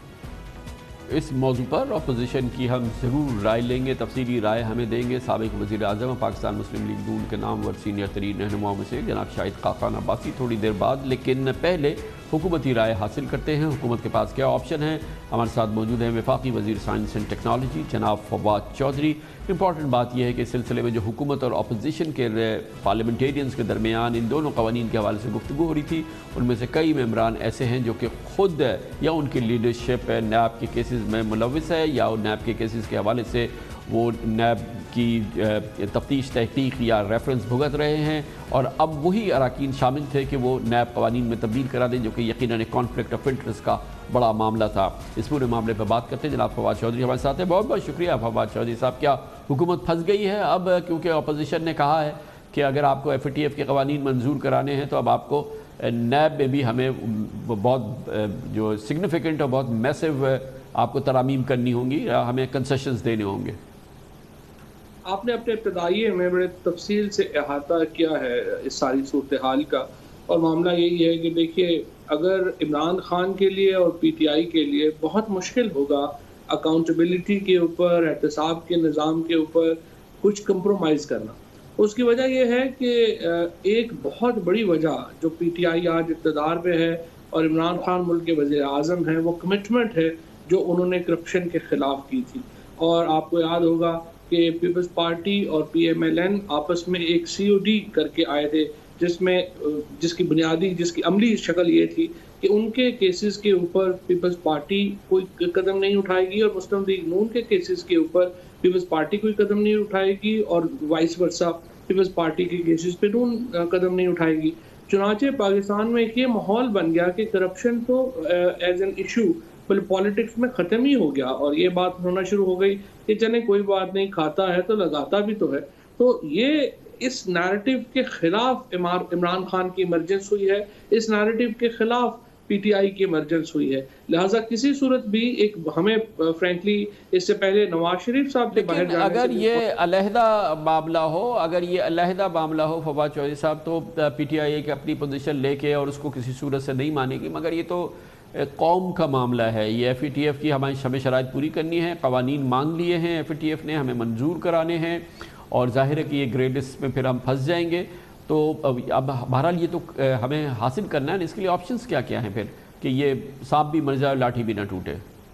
اس موضوع پر اپوزیشن کی ہم ضرور رائے لیں گے، تفصیلی رائے ہمیں دیں گے۔ سابق وزیر اعظم پاکستان مسلم لیگ نون کے نامور سینئر ترین رہنماؤں میں سے جناب شاہد خاقان عباسی تھوڑی دیر بعد، لیکن پہلے حکومتی رائے حاصل کرتے ہیں۔ حکومت کے پاس کیا آپشن ہے؟ ہمارے ساتھ موجود ہیں وفاقی وزیر سائنس اینڈ ٹیکنالوجی جناب فواد چودھری۔ امپورٹنٹ بات یہ ہے کہ اس سلسلے میں جو حکومت اور اپوزیشن کے پارلیمنٹیرینز کے درمیان ان دونوں قوانین کے حوالے سے گفتگو ہو رہی تھی، ان میں سے کئی ممبران ایسے ہیں جو کہ خود یا ان کی لیڈرشپ نیب کے کیسز میں ملوث ہے، یا نیب کے کیسز کے حوالے سے وہ نیب کی تفتیش، تحقیق یا ریفرنس بھگت رہے ہیں، اور اب وہی اراکین شامل تھے کہ وہ نیب قوانین میں تبدیل کرا دیں، جو کہ یقیناً ایک کانفلکٹ آف انٹرسٹ کا بڑا معاملہ تھا۔ اس پورے معاملے پہ بات کرتے ہیں، جناب فواد چودھری ہمارے ساتھ ہیں۔ بہت بہت شکریہ فواد چودھری صاحب۔ کیا حکومت پھنس گئی ہے اب؟ کیونکہ اپوزیشن نے کہا ہے کہ اگر آپ کو ایف اے ٹی ایف کے قوانین منظور کرانے ہیں تو اب آپ کو نیب میں بھی ہمیں بہت جو سگنیفیکنٹ اور بہت میسو آپ کو ترامیم کرنی ہوں گی، ہمیں کنسیشنز دینے ہوں گے۔ آپ نے اپنے ابتدائی میں بڑے تفصیل سے احاطہ کیا ہے اس ساری صورتحال کا، اور معاملہ یہی ہے کہ دیکھیے اگر عمران خان کے لیے اور پی ٹی آئی کے لیے بہت مشکل ہوگا اکاؤنٹیبلٹی کے اوپر، احتساب کے نظام کے اوپر کچھ کمپرومائز کرنا۔ اس کی وجہ یہ ہے کہ ایک بہت بڑی وجہ جو پی ٹی آئی آج اقتدار پہ ہے اور عمران خان ملک کے وزیر اعظم ہیں، وہ کمٹمنٹ ہے جو انہوں نے کرپشن کے خلاف کی تھی۔ اور آپ کو یاد ہوگا کہ پیپلز پارٹی اور پی ایم ایل این آپس میں ایک سی او ڈی کر کے آئے تھے، جس کی عملی شکل یہ تھی کہ ان کے کیسز کے اوپر پیپلز پارٹی کوئی قدم نہیں اٹھائے گی، اور مسلم لیگ نون کے کیسز کے اوپر پیپلز پارٹی کوئی قدم نہیں اٹھائے گی، اور وائس ورسا پیپلز پارٹی کے کیسز پہ نون قدم نہیں اٹھائے گی۔ چنانچہ پاکستان میں ایک یہ ماحول بن گیا کہ کرپشن تو ایز این ایشو پالیٹکس میں ختم ہی ہو گیا، اور یہ بات ہونا شروع ہو گئی کہ چلیں کوئی بات نہیں، کھاتا ہے تو لگاتا بھی تو ہے۔ تو یہ اس نیریٹو کے خلاف عمران خان کی ایمرجنس ہوئی ہے، اس نیریٹو کے خلاف پی ٹی آئی کی ایمرجنس ہوئی ہے. لہٰذا کسی صورت بھی ایک ہمیں فرینکلی اس سے پہلے نواز شریف صاحب کے باہر جانے اگر یہ علیحدہ معاملہ ہو فواد چودھری صاحب تو پی ٹی آئی ایک اپنی پوزیشن لے کے اور اس کو کسی صورت سے نہیں مانے گی, مگر یہ تو قوم کا معاملہ ہے. یہ ایف ای ٹی ایف کی ہمیں شرائط پوری کرنی ہے, قوانین مانگ لیے ہیں ایف ای ٹی ایف نے, ہمیں منظور کرانے ہیں, اور ظاہر ہے کہ یہ گرے لسٹ میں پھر ہم پھنس جائیں گے. تو اب بہرحال یہ تو ہمیں حاصل کرنا ہے, اس کے لیے آپشنز کیا ہیں پھر کہ یہ سانپ بھی مر جائے لاٹھی بھی نہ ٹوٹے.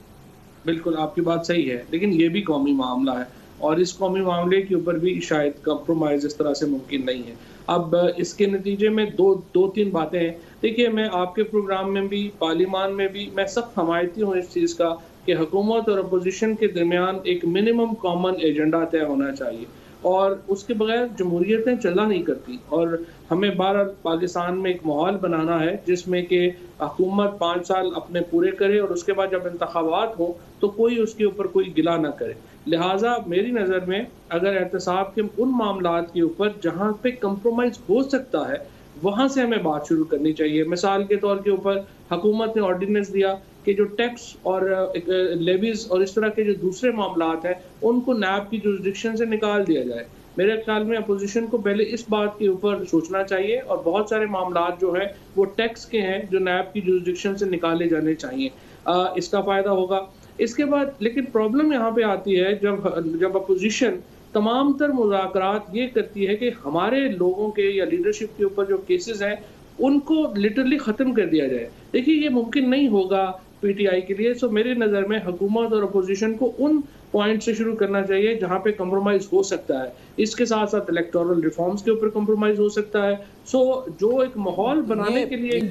بالکل آپ کی بات صحیح ہے, لیکن یہ بھی قومی معاملہ ہے اور اس قومی معاملے کے اوپر بھی شاید کمپرومائز اس طرح سے ممکن نہیں ہے. اب اس کے نتیجے میں دو تین باتیں ہیں. دیکھیے میں آپ کے پروگرام میں بھی پارلیمان میں بھی میں سخت حمایتی ہوں اس چیز کا کہ حکومت اور اپوزیشن کے درمیان ایک منیمم کامن ایجنڈا طے ہونا چاہیے, اور اس کے بغیر جمہوریتیں چلا نہیں کرتی. اور ہمیں بہرحال پاکستان میں ایک ماحول بنانا ہے جس میں کہ حکومت 5 سال اپنے پورے کرے اور اس کے بعد جب انتخابات ہوں تو کوئی اس کے اوپر کوئی گلہ نہ کرے. لہٰذا میری نظر میں اگر احتساب کے ان معاملات کے اوپر جہاں پہ کمپرومائز ہو سکتا ہے وہاں سے ہمیں بات شروع کرنی چاہیے. مثال کے طور کے اوپر حکومت نے آرڈیننس دیا کہ جو ٹیکس اور لیویز اور اس طرح کے جو دوسرے معاملات ہیں ان کو نیب کی جورسڈکشن سے نکال دیا جائے. میرے خیال میں اپوزیشن کو پہلے اس بات کے اوپر سوچنا چاہیے, اور بہت سارے معاملات جو ہیں وہ ٹیکس کے ہیں جو نیب کی جورسڈکشن سے نکالے جانے چاہیے. اس کا فائدہ ہوگا. اس کے بعد لیکن پرابلم یہاں پہ آتی ہے جب اپوزیشن تمام تر مذاکرات یہ کرتی ہے کہ ہمارے لوگوں کے یا لیڈرشپ کے اوپر جو کیسز ہیں ان کو لٹرلی ختم کر دیا جائے. دیکھیے یہ ممکن نہیں ہوگا پی ٹی آئی کے لیے. سو میری نظر میں حکومت اور اپوزیشن کو ان پوائنٹ سے شروع کرنا چاہیے جہاں پہ کمپرومائز ہو سکتا ہے. اس کے ساتھ ساتھ الیکٹورل ریفارمز کے اوپر کمپرومائز ہو سکتا ہے. سو جو ایک ماحول بنانے کے لیے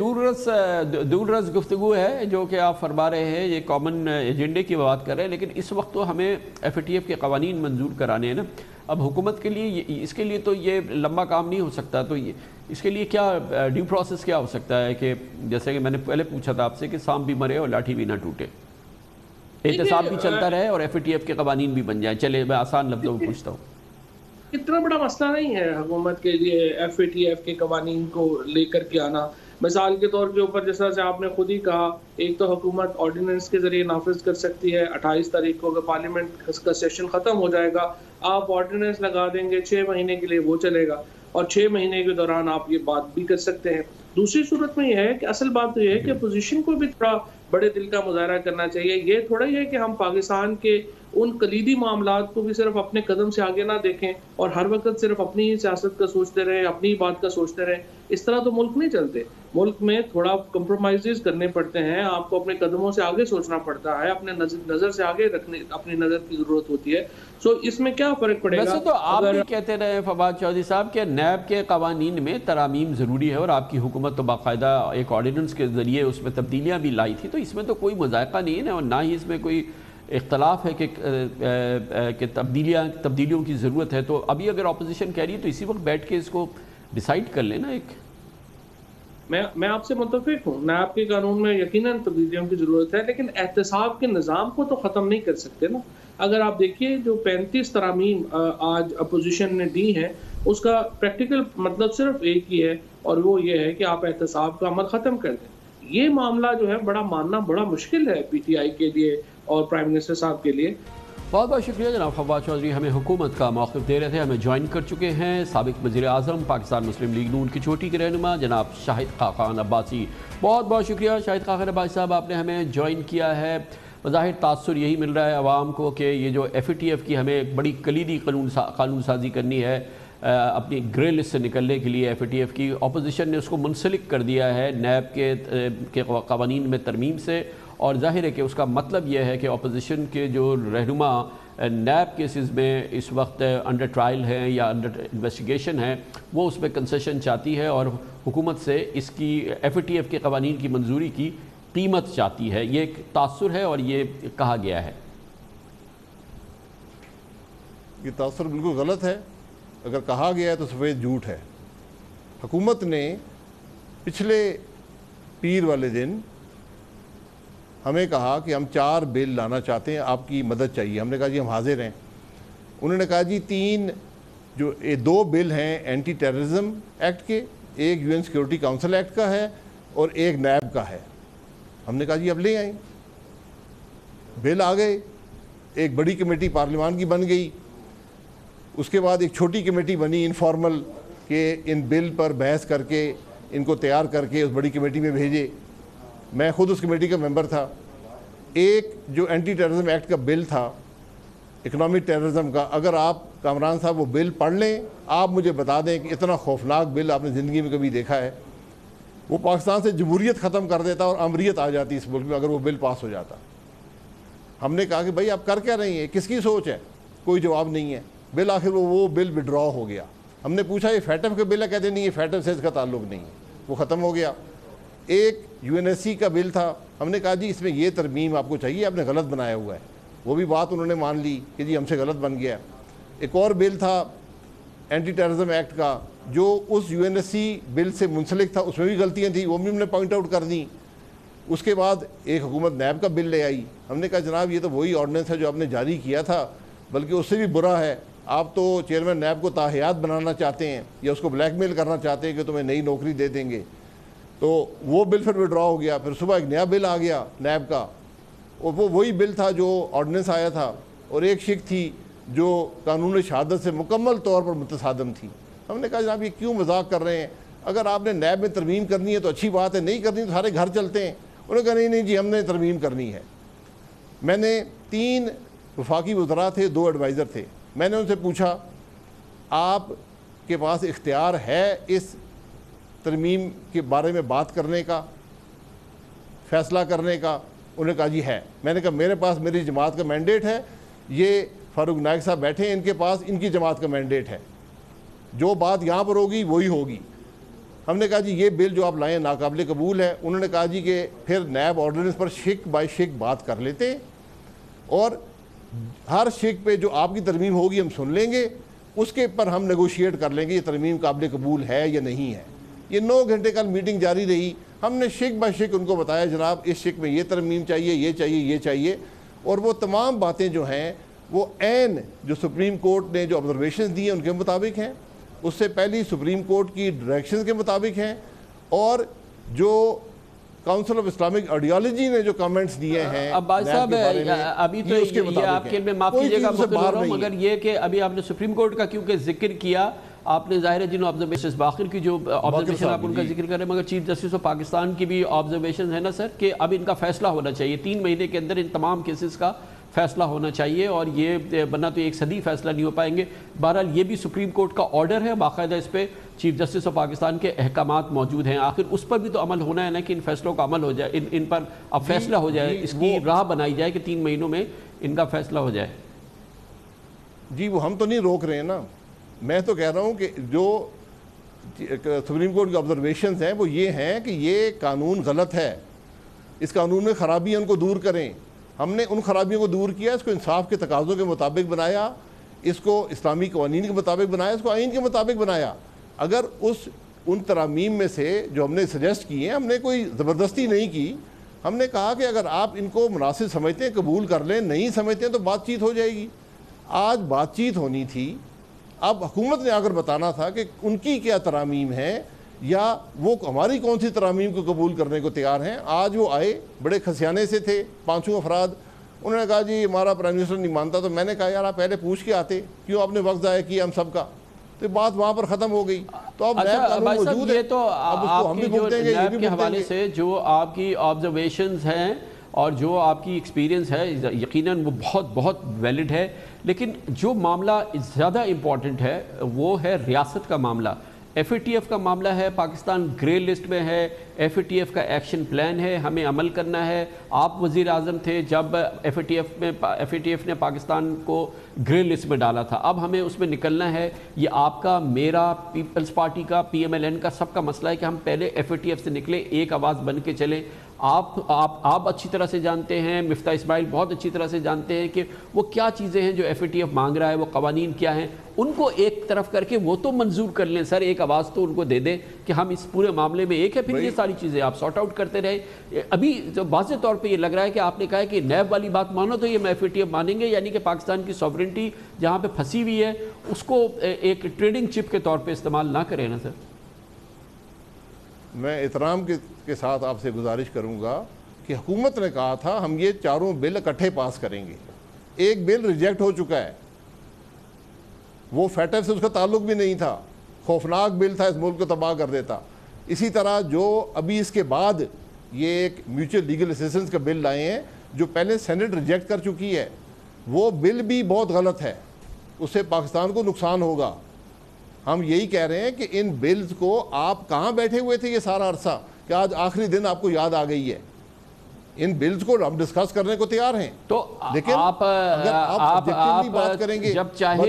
دور رس گفتگو ہے جو کہ آپ فرما رہے ہیں, یہ کامن ایجنڈے کی بات کر رہے ہیں, لیکن اس وقت تو ہمیں ایف اے ٹی ایف کے قوانین منظور کرانے ہیں نا. اب حکومت کے لیے اس کے لیے تو یہ لمبا کام نہیں ہو سکتا, تو اس کے لیے کیا ڈیو پروسیس کیا ہو سکتا ہے کہ جیسے کہ میں نے پہلے پوچھا تھا آپ سے کہ سانپ بھی مرے اور لاٹھی بھی نہ ٹوٹے, احتساب بھی چلتا رہے اور ایف اے ٹی ایف کے قوانین بھی بن جائیں. چلے میں آسان لفظوں میں پوچھتا ہوں. اتنا بڑا مسئلہ نہیں ہے حکومت کے لیے ایف اے ٹی ایف کے قوانین کو لے کر کے آنا. مثال کے طور کے اوپر جس طرح سے آپ نے خود ہی کہا, ایک تو حکومت آرڈیننس کے ذریعے نافذ کر سکتی ہے. 28 تاریخ کو اگر پارلیمنٹ کا سیشن ختم ہو جائے گا آپ آرڈیننس لگا دیں گے, 6 مہینے کے لیے وہ چلے گا, اور 6 مہینے کے دوران آپ یہ بات بھی کر سکتے ہیں. دوسری صورت میں یہ ہے کہ اصل بات تو یہ ہے کہ اپوزیشن کو بھی تھوڑا بڑے دل کا مظاہرہ کرنا چاہیے. یہ تھوڑا ہی ہے کہ ہم پاکستان کے ان کلیدی معاملات کو بھی صرف اپنے قدم سے آگے نہ دیکھیں اور ہر وقت صرف اپنی ہی سیاست کا سوچتے رہیں, اپنی ہی بات کا سوچتے رہیں. اس طرح تو ملک نہیں چلتے. ملک میں تھوڑا کمپرومائزز کرنے پڑتے ہیں, آپ کو اپنے قدموں سے آگے سوچنا پڑتا ہے, اپنے نظر سے آگے رکھنے اپنی نظر کی ضرورت ہوتی ہے. سو اس میں کیا فرق پڑے گا؟ ویسے تو آپ بھی کہتے رہے فواد چودھری صاحب کہ نیب کے قوانین میں ترامیم ضروری ہے, اور آپ کی حکومت تو باقاعدہ ایک آرڈیننس کے ذریعے اس میں تبدیلیاں بھی لائی تھی, تو اس میں تو کوئی مذائقہ نہیں ہے نا, اور نہ ہی اس میں کوئی اختلاف ہے کہ تبدیلیوں کی ضرورت ہے. تو ابھی اگر اپوزیشن کہہ رہی ہے تو اسی وقت بیٹھ کے اس کو ڈیسائیڈ کر لینا. ایک میں آپ سے متفق ہوں, نیب کے قانون میں یقیناً تبدیلیوں کی ضرورت ہے, لیکن احتساب کے نظام کو تو ختم نہیں کر سکتے نا. اگر آپ دیکھیے جو 35 ترامیم آج اپوزیشن نے دی ہیں اس کا پریکٹیکل مطلب صرف ایک ہی ہے, اور وہ یہ ہے کہ آپ احتساب کا عمل ختم کر دیں. یہ معاملہ جو ہے بڑا ماننا بڑا مشکل ہے پی ٹی آئی کے لیے اور پرائم منسٹر صاحب کے لیے. بہت بہت شکریہ جناب فواد چودھری, ہمیں حکومت کا موقف دے رہے تھے. ہمیں جوائن کر چکے ہیں سابق وزیر اعظم پاکستان مسلم لیگ نون کی چوٹی کے رہنما جناب شاہد خاقان عباسی. بہت بہت شکریہ شاہد خاقان عباسی صاحب, آپ نے ہمیں جوائن کیا ہے. بظاہر تاثر یہی مل رہا ہے عوام کو کہ یہ جو ایف اے ٹی ایف کی ہمیں ایک بڑی کلیدی قانون سازی کرنی ہے اپنی گرے لسٹ سے نکلنے کے لیے. ایف اے ٹی ایف کی اپوزیشن نے اس کو منسلک کر دیا ہے نیب کے قوانین میں ترمیم سے, اور ظاہر ہے کہ اس کا مطلب یہ ہے کہ اپوزیشن کے جو رہنما نیب کیسز میں اس وقت انڈر ٹرائل ہیں یا انڈر انویسٹیگیشن ہیں وہ اس میں کنسیشن چاہتی ہے اور حکومت سے اس کی ایف اے ٹی ایف کے قوانین کی منظوری کی قیمت چاہتی ہے. یہ ایک تاثر ہے اور یہ کہا گیا ہے. یہ تاثر بالکل غلط ہے. اگر کہا گیا ہے تو سفید جھوٹ ہے. حکومت نے پچھلے پیر والے دن ہمیں کہا کہ ہم 4 بل لانا چاہتے ہیں, آپ کی مدد چاہیے. ہم نے کہا جی ہم حاضر ہیں. انہوں نے کہا جی 2 بل ہیں اینٹی ٹیررزم ایکٹ کے, ایک UN سیکورٹی کاؤنسل ایکٹ کا ہے اور ایک نیب کا ہے. ہم نے کہا جی اب لے آئیں، بل آ گئے، ایک بڑی کمیٹی پارلیمان کی بن گئی، اس کے بعد ایک چھوٹی کمیٹی بنی انفارمل کہ ان بل پر بحث کر کے ان کو تیار کر کے اس بڑی کمیٹی میں بھیجے. میں خود اس کمیٹی کا ممبر تھا. ایک جو اینٹی ٹیررزم ایکٹ کا بل تھا اکنامک ٹیررزم کا، اگر آپ کامران صاحب وہ بل پڑھ لیں، آپ مجھے بتا دیں کہ اتنا خوفناک بل آپ نے زندگی میں کبھی دیکھا ہے؟ وہ پاکستان سے جمہوریت ختم کر دیتا اور امریت آ جاتی اس ملک میں اگر وہ بل پاس ہو جاتا. ہم نے کہا کہ بھائی آپ کر کیا رہی ہیں، کس کی سوچ ہے؟ کوئی جواب نہیں ہے. بالآخر وہ بل وڈرا ہو گیا. ہم نے پوچھا یہ فیٹف کا بل ہے؟ کہتے نہیں، یہ فیٹف سے اس کا تعلق نہیں ہے، وہ ختم ہو گیا. ایک یو این ایس سی کا بل تھا، ہم نے کہا جی اس میں یہ ترمیم آپ کو چاہیے، آپ نے غلط بنایا ہوا ہے. وہ بھی بات انہوں نے مان لی کہ جی ہم سے غلط بن گیا. ایک اور بل تھا اینٹی ٹیررزم ایکٹ کا جو اس U N S C bill سے منسلک تھا، اس میں بھی غلطیاں تھیں، وہ بھی ہم نے پوائنٹ آؤٹ کر دیں. اس کے بعد ایک حکومت نیب کا بل لے آئی. ہم نے کہا جناب یہ تو وہی آرڈیننس ہے جو آپ نے جاری کیا تھا، بلکہ اس سے بھی برا ہے. آپ تو چیئرمین نیب کو تاحیات بنانا چاہتے ہیں یا اس کو بلیک میل کرنا چاہتے ہیں کہ تمہیں نئی نوکری دے دیں گے. تو وہ بل پھر وڈرا ہو گیا. پھر صبح ایک نیا بل آ گیا نیب کا، اور وہ وہی بل تھا جو آرڈیننس آیا تھا، اور ایک شک تھی جو قانون شہادت سے مکمل طور پر متصادم تھی. ہم نے کہا جناب یہ کیوں مذاق کر رہے ہیں؟ اگر آپ نے نیب میں ترمیم کرنی ہے تو اچھی بات ہے، نہیں کرنی تو سارے گھر چلتے ہیں. انہوں نے کہا نہیں جی ہم نے ترمیم کرنی ہے. میں نے 3 وفاقی وزراء تھے، 2 ایڈوائزر تھے. میں نے ان سے پوچھا آپ کے پاس اختیار ہے اس ترمیم کے بارے میں بات کرنے کا، فیصلہ کرنے کا؟ انہوں نے کہا جی ہے. میں نے کہا میرے پاس میری جماعت کا مینڈیٹ ہے، یہ فاروق نائک صاحب بیٹھے ہیں، ان کے پاس ان کی جماعت کا مینڈیٹ ہے، جو بات یہاں پر ہوگی وہی ہوگی. ہم نے کہا جی یہ بل جو آپ لائیں ناقابل قبول ہے. انہوں نے کہا جی کہ پھر نیب آرڈیننس پر شک بائی شک بات کر لیتے ہیں، اور ہر شک پہ جو آپ کی ترمیم ہوگی ہم سن لیں گے، اس کے پر ہم نیگوشیٹ کر لیں گے یہ ترمیم قابل قبول ہے یا نہیں ہے. یہ 9 گھنٹے کل میٹنگ جاری رہی. ہم نے شک بائی شک ان کو بتایا جناب اس شک میں یہ ترمیم چاہیے، یہ چاہیے، یہ چاہیے. اور وہ تمام باتیں جو ہیں وہ عین جو سپریم کورٹ نے جو آبزرویشنز دی ہیں ان کے مطابق ہیں، اس سے پہلی سپریم کورٹ کی ڈائریکشنز کے مطابق ہیں، اور جو کاؤنسل آف اسلامک آئیڈیالوجی نے جو کامنٹس دیے ہیں. عباس صاحب ابھی تو یہ آپ کے علم میں معاف کیجیے گا مختصر ہو رہا ہوں، مگر یہ کہ ابھی آپ نے سپریم کورٹ کا کیونکہ ذکر کیا، آپ نے ظاہر ہے جنہوں آبزرویشنز باقر کی جو آبزرویشن آپ ان کا ذکر کر رہے ہیں، مگر چیف جسٹس آف پاکستان کی بھی آبزرویشن ہے نا سر کہ اب ان کا فیصلہ ہونا چاہیے 3 مہینے کے اندر ان تمام کیسز کا فیصلہ ہونا چاہیے، اور یہ ورنہ تو 1 صدی فیصلہ نہیں ہو پائیں گے. بہرحال یہ بھی سپریم کورٹ کا آرڈر ہے، باقاعدہ اس پہ چیف جسٹس آف پاکستان کے احکامات موجود ہیں. آخر اس پر بھی تو عمل ہونا ہے نا کہ ان فیصلوں کا عمل ہو جائے، ان پر اب فیصلہ ہو جائے، اس کی راہ بنائی جائے کہ 3 مہینوں میں ان کا فیصلہ ہو جائے. جی وہ ہم تو نہیں روک رہے ہیں نا، میں تو کہہ رہا ہوں کہ جو سپریم کورٹ کی آبزرویشنز ہیں وہ یہ ہیں کہ یہ قانون غلط ہے، اس قانون میں خرابیاں ان کو دور کریں. ہم نے ان خرابیوں کو دور کیا، اس کو انصاف کے تقاضوں کے مطابق بنایا، اس کو اسلامی قوانین کے مطابق بنایا، اس کو آئین کے مطابق بنایا. اگر ان ترامیم میں سے جو ہم نے سجیسٹ کی ہیں، ہم نے کوئی زبردستی نہیں کی. ہم نے کہا کہ اگر آپ ان کو مناسب سمجھتے ہیں قبول کر لیں، نہیں سمجھتے ہیں تو بات چیت ہو جائے گی. آج بات چیت ہونی تھی، اب حکومت نے اگر بتانا تھا کہ ان کی کیا ترامیم ہیں یا وہ ہماری کون سی ترامیم کو قبول کرنے کو تیار ہیں. آج وہ آئے بڑے خسیانے سے تھے 5 افراد، انہوں نے کہا جی ہمارا پرائم منسٹر نہیں مانتا. تو میں نے کہا یار آپ پہلے پوچھ کے آتے، کیوں آپ نے وقت ضائع کیا ہم سب کا؟ تو بات وہاں پر ختم ہو گئی. تو اب نیب قانون موجود ہے، یہ تو آپ کی جو نیب کے حوالے سے جو آپ کی آبزرویشنز ہیں اور جو آپ کی ایکسپیرینس ہے یقیناً وہ بہت بہت ویلڈ ہے، لیکن جو معاملہ زیادہ امپورٹنٹ ہے وہ ہے ریاست کا معاملہ. ایف اے ٹی ایف کا معاملہ ہے، پاکستان گرے لسٹ میں ہے، ایف اے ٹی ایف کا ایکشن پلان ہے، ہمیں عمل کرنا ہے. آپ وزیر اعظم تھے جب ایف اے ٹی ایف نے پاکستان کو گرے لسٹ میں ڈالا تھا، اب ہمیں اس میں نکلنا ہے. یہ آپ کا، میرا، پیپلز پارٹی کا، پی ایم ایل این کا، سب کا مسئلہ ہے کہ ہم پہلے ایف اے ٹی ایف سے نکلیں، ایک آواز بن کے چلیں. آپ اچھی طرح سے جانتے ہیں، مفتاح اسماعیل بہت اچھی طرح سے جانتے ہیں کہ وہ کیا چیزیں ہیں جو ایف اے ٹی ایف مانگ رہا ہے، وہ قوانین کیا ہیں. ان کو ایک طرف کر کے وہ تو منظور کر لیں سر، ایک آواز تو ان کو دے دیں کہ ہم اس پورے معاملے میں ایک ہے، پھر یہ ساری چیزیں آپ سارٹ آؤٹ کرتے رہے. ابھی جو واضح طور پہ یہ لگ رہا ہے کہ آپ نے کہا کہ نیب والی بات مانو تو یہ ایف اے ٹی ایف مانیں گے، یعنی کہ پاکستان کی سوورنٹی جہاں پہ پھنسی ہوئی ہے اس کو ایک ٹریڈنگ چپ کے طور پہ استعمال نہ کریں نا سر. میں احترام کے ساتھ آپ سے گزارش کروں گا کہ حکومت نے کہا تھا ہم یہ چاروں بل اکٹھے پاس کریں گے. ایک بل ریجیکٹ ہو چکا ہے, وہ فیٹف سے اس کا تعلق بھی نہیں تھا, خوفناک بل تھا, اس ملک کو تباہ کر دیتا. اسی طرح جو ابھی اس کے بعد یہ ایک میوچل لیگل اسسٹنس کا بل لائے ہیں جو پہلے سینٹ ریجیکٹ کر چکی ہے, وہ بل بھی بہت غلط ہے, اس سے پاکستان کو نقصان ہوگا. ہم یہی کہہ رہے ہیں کہ ان بلز کو آپ کہاں بیٹھے ہوئے تھے یہ سارا عرصہ کہ آج آخری دن آپ کو یاد آ گئی ہے. ان بلز کو ہم ڈسکس کرنے کو تیار ہیں, تو لیکن اگر آپ بات کریں گے جب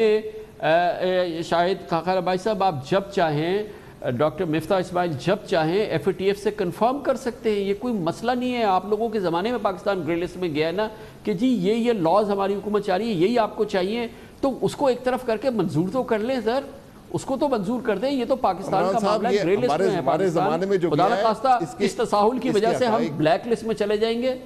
چاہیں شاہد خاقان عباسی صاحب, آپ جب چاہیں ڈاکٹر مفتاح اسماعیل جب چاہیں ایف اے ٹی ایف سے کنفرم کر سکتے ہیں, یہ کوئی مسئلہ نہیں ہے. آپ لوگوں کے زمانے میں پاکستان گرے لسٹ میں گیا ہے نا کہ جی یہ لاز ہماری حکومت چاہ رہی ہے, یہی آپ کو چاہیے, تو اس کو ایک طرف کر کے منظور تو کر لیں سر, اس کو تو منظور کر دیں. یہ تو پاکستان کا معاملہ ہے, گرے لسٹ میں ہے پاکستان, خدا نخواستہ اس تساہل کی وجہ سے ہم بلیک لسٹ میں چلے جائیں گے.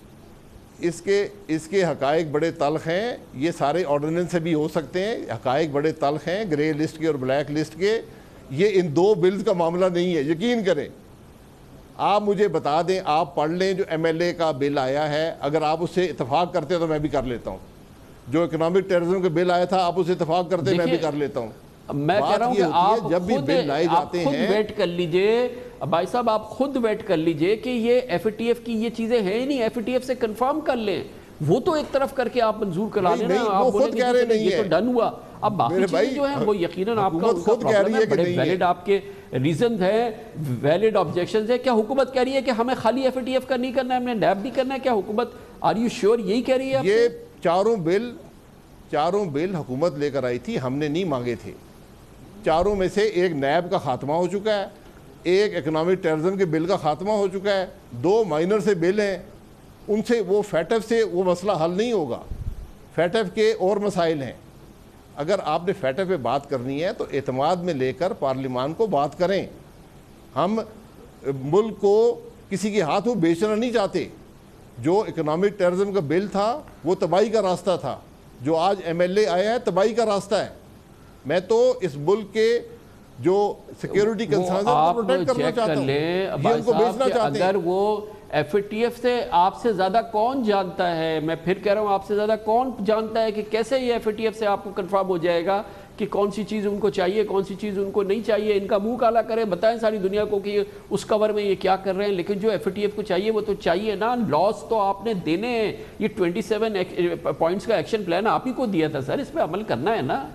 اس کے حقائق بڑے تلخ ہیں, یہ سارے آرڈیننس سے بھی ہو سکتے ہیں, حقائق بڑے تلخ ہیں گرے لسٹ کے اور بلیک لسٹ کے. یہ ان دو بلز کا معاملہ نہیں ہے, یقین کریں. آپ مجھے بتا دیں, آپ پڑھ لیں جو ایم ایل اے کا بل آیا ہے, اگر آپ اس سے اتفاق کرتے ہیں تو میں بھی کر لیتا ہوں. جو اکنامک ٹیررزم کا بل آیا تھا آپ اس سے اتفاق کرتے ہیں, میں بھی کر لیتا ہوں. میں کہہ رہا ہوں کہ آپ جب بھی بل لائے جاتے خود ہیں, ویٹ کر لیجئے بھائی صاحب, آپ خود ویٹ کر لیجئے کہ یہ ایف اے ٹی ایف کی یہ چیزیں ہیں ہی نہیں, ایف اے ٹی ایف سے کنفرم کر لیں. وہ تو ایک طرف کر کے آپ منظور کرا لیں نا, آپ بولیں کہ یہ تو ڈن ہوا. اب باقی چیزیں جو ہیں وہ یقیناً آپ کا پرابلم ہے, بڑے ویلڈ آپ کے ریزنز ہیں, ویلڈ آبجیکشنز ہیں. کیا حکومت کہہ رہی ہے کہ ہمیں خالی ایف اے ٹی ایف کا نہیں کرنا ہے, ہم نے نیب بھی کرنا ہے؟ کیا حکومت آر یو شیور یہی کہہ رہی ہے؟ یہ چاروں بل حکومت لے کر آئی تھی, ہم نے نہیں مانگے تھے. چاروں میں سے ایک نیب کا خاتمہ ہو چکا ہے, ایک اکنامک ٹیررزم کے بل کا خاتمہ ہو چکا ہے, 2 مائنر سے بل ہیں, ان سے وہ فیٹف سے وہ مسئلہ حل نہیں ہوگا. فیٹف کے اور مسائل ہیں. اگر آپ نے فیٹف پہ بات کرنی ہے تو اعتماد میں لے کر پارلیمان کو بات کریں. ہم ملک کو کسی کے ہاتھوں بیچنا نہیں چاہتے. جو اکنامک ٹیررزم کا بل تھا وہ تباہی کا راستہ تھا, جو آج ایم ایل اے آیا ہے تباہی کا راستہ ہے. میں تو اس ملک کے جو سیکیورٹی کنسرنز ہیں وہ پروٹیکٹ کرنا چاہتا ہوں, یہ ان کو بیچنا چاہتے ہیں. اگر وہ ایف اے ٹی ایف سے آپ سے زیادہ کون جانتا ہے, میں پھر کہہ رہا ہوں آپ سے زیادہ کون جانتا ہے کہ کیسے یہ ایف اے ٹی ایف سے آپ کو کنفرم ہو جائے گا کہ کون سی چیز ان کو چاہیے, کون سی چیز ان کو نہیں چاہیے. ان کا منہ کالا کریں, بتائیں ساری دنیا کو کہ اس کور میں یہ کیا کر رہے ہیں, لیکن جو ایف اے ٹی ایف کو چاہیے وہ تو چاہیے نا. لاس تو آپ نے دینے ہیں, یہ 27 پوائنٹس کا ایکشن پلان آپ ہی کو دیا تھا سر, اس پہ عمل کرنا ہے نا.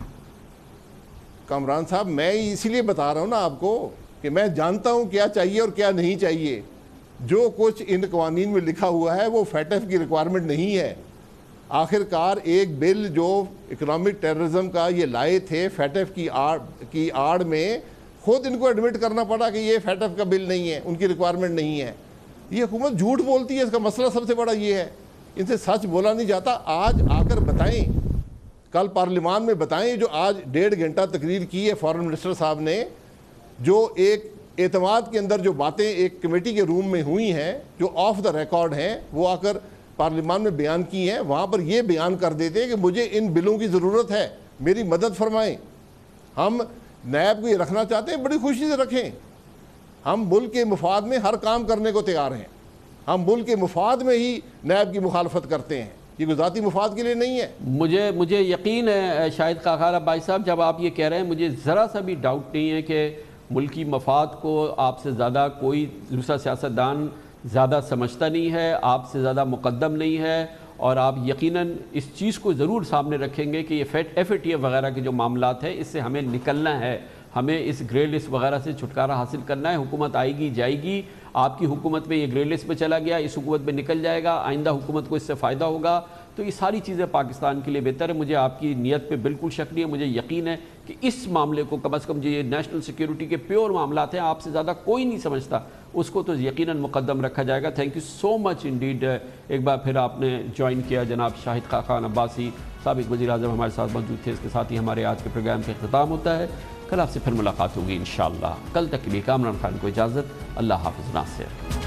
کامران صاحب میں اسی لیے بتا رہا ہوں نا آپ کو کہ میں جانتا ہوں کیا چاہیے اور کیا نہیں چاہیے. جو کچھ ان قوانین میں لکھا ہوا ہے وہ فیٹف کی ریکوائرمنٹ نہیں ہے. آخر کار ایک بل جو اکنامک ٹیررزم کا یہ لائے تھے فیٹف کی آڑ میں, خود ان کو ایڈمٹ کرنا پڑا کہ یہ فیٹف کا بل نہیں ہے, ان کی ریکوائرمنٹ نہیں ہے. یہ حکومت جھوٹ بولتی ہے, اس کا مسئلہ سب سے بڑا یہ ہے, ان سے سچ بولا نہیں جاتا. آج آ کر بتائیں, کل پارلیمان میں بتائیں, جو آج 1.5 گھنٹہ تقریر کی ہے فارن منسٹر صاحب نے, جو ایک اعتماد کے اندر جو باتیں ایک کمیٹی کے روم میں ہوئی ہیں جو آف دا ریکارڈ ہیں, وہ آ کر پارلیمان میں بیان کی ہیں. وہاں پر یہ بیان کر دیتے ہیں کہ مجھے ان بلوں کی ضرورت ہے, میری مدد فرمائیں. ہم نیب کو یہ رکھنا چاہتے ہیں, بڑی خوشی سے رکھیں. ہم ملک کے مفاد میں ہر کام کرنے کو تیار ہیں. ہم ملک کے مفاد میں ہی نیب کی مخالفت کرتے ہیں, یہ کوئی ذاتی مفاد کے لیے نہیں ہے. مجھے یقین ہے شاہد خاقان عباسی صاحب, جب آپ یہ کہہ رہے ہیں مجھے ذرا سا بھی ڈاؤٹ نہیں ہے کہ ملکی مفاد کو آپ سے زیادہ کوئی دوسرا سیاستدان زیادہ سمجھتا نہیں ہے, آپ سے زیادہ مقدم نہیں ہے, اور آپ یقیناً اس چیز کو ضرور سامنے رکھیں گے کہ یہ ایف اے ٹی ایف وغیرہ کے جو معاملات ہیں اس سے ہمیں نکلنا ہے, ہمیں اس گرے لسٹ وغیرہ سے چھٹکارا حاصل کرنا ہے. حکومت آئے گی جائے گی, آپ کی حکومت میں یہ گرے لسٹ میں چلا گیا, اس حکومت میں نکل جائے گا, آئندہ حکومت کو اس سے فائدہ ہوگا. تو یہ ساری چیزیں پاکستان کے لیے بہتر ہے. مجھے آپ کی نیت پہ بالکل شک نہیں ہے, مجھے یقین ہے کہ اس معاملے کو کم از کم جو یہ نیشنل سیکیورٹی کے پیور معاملات ہیں آپ سے زیادہ کوئی نہیں سمجھتا, اس کو تو یقیناً مقدم رکھا جائے گا. Thank you so much indeed. ایک بار پھر آپ نے جوائن کیا. جناب شاہد خاقان عباسی سابق وزیر اعظم ہمارے ساتھ موجود تھے. اس کے ساتھ ہی ہمارے آج کے پروگرام کا اختتام ہوتا ہے. کل آپ سے پھر ملاقات ہوگی انشاءاللہ. کل تک کے لیے کامران خان کو اجازت. اللہ حافظ. ناصر.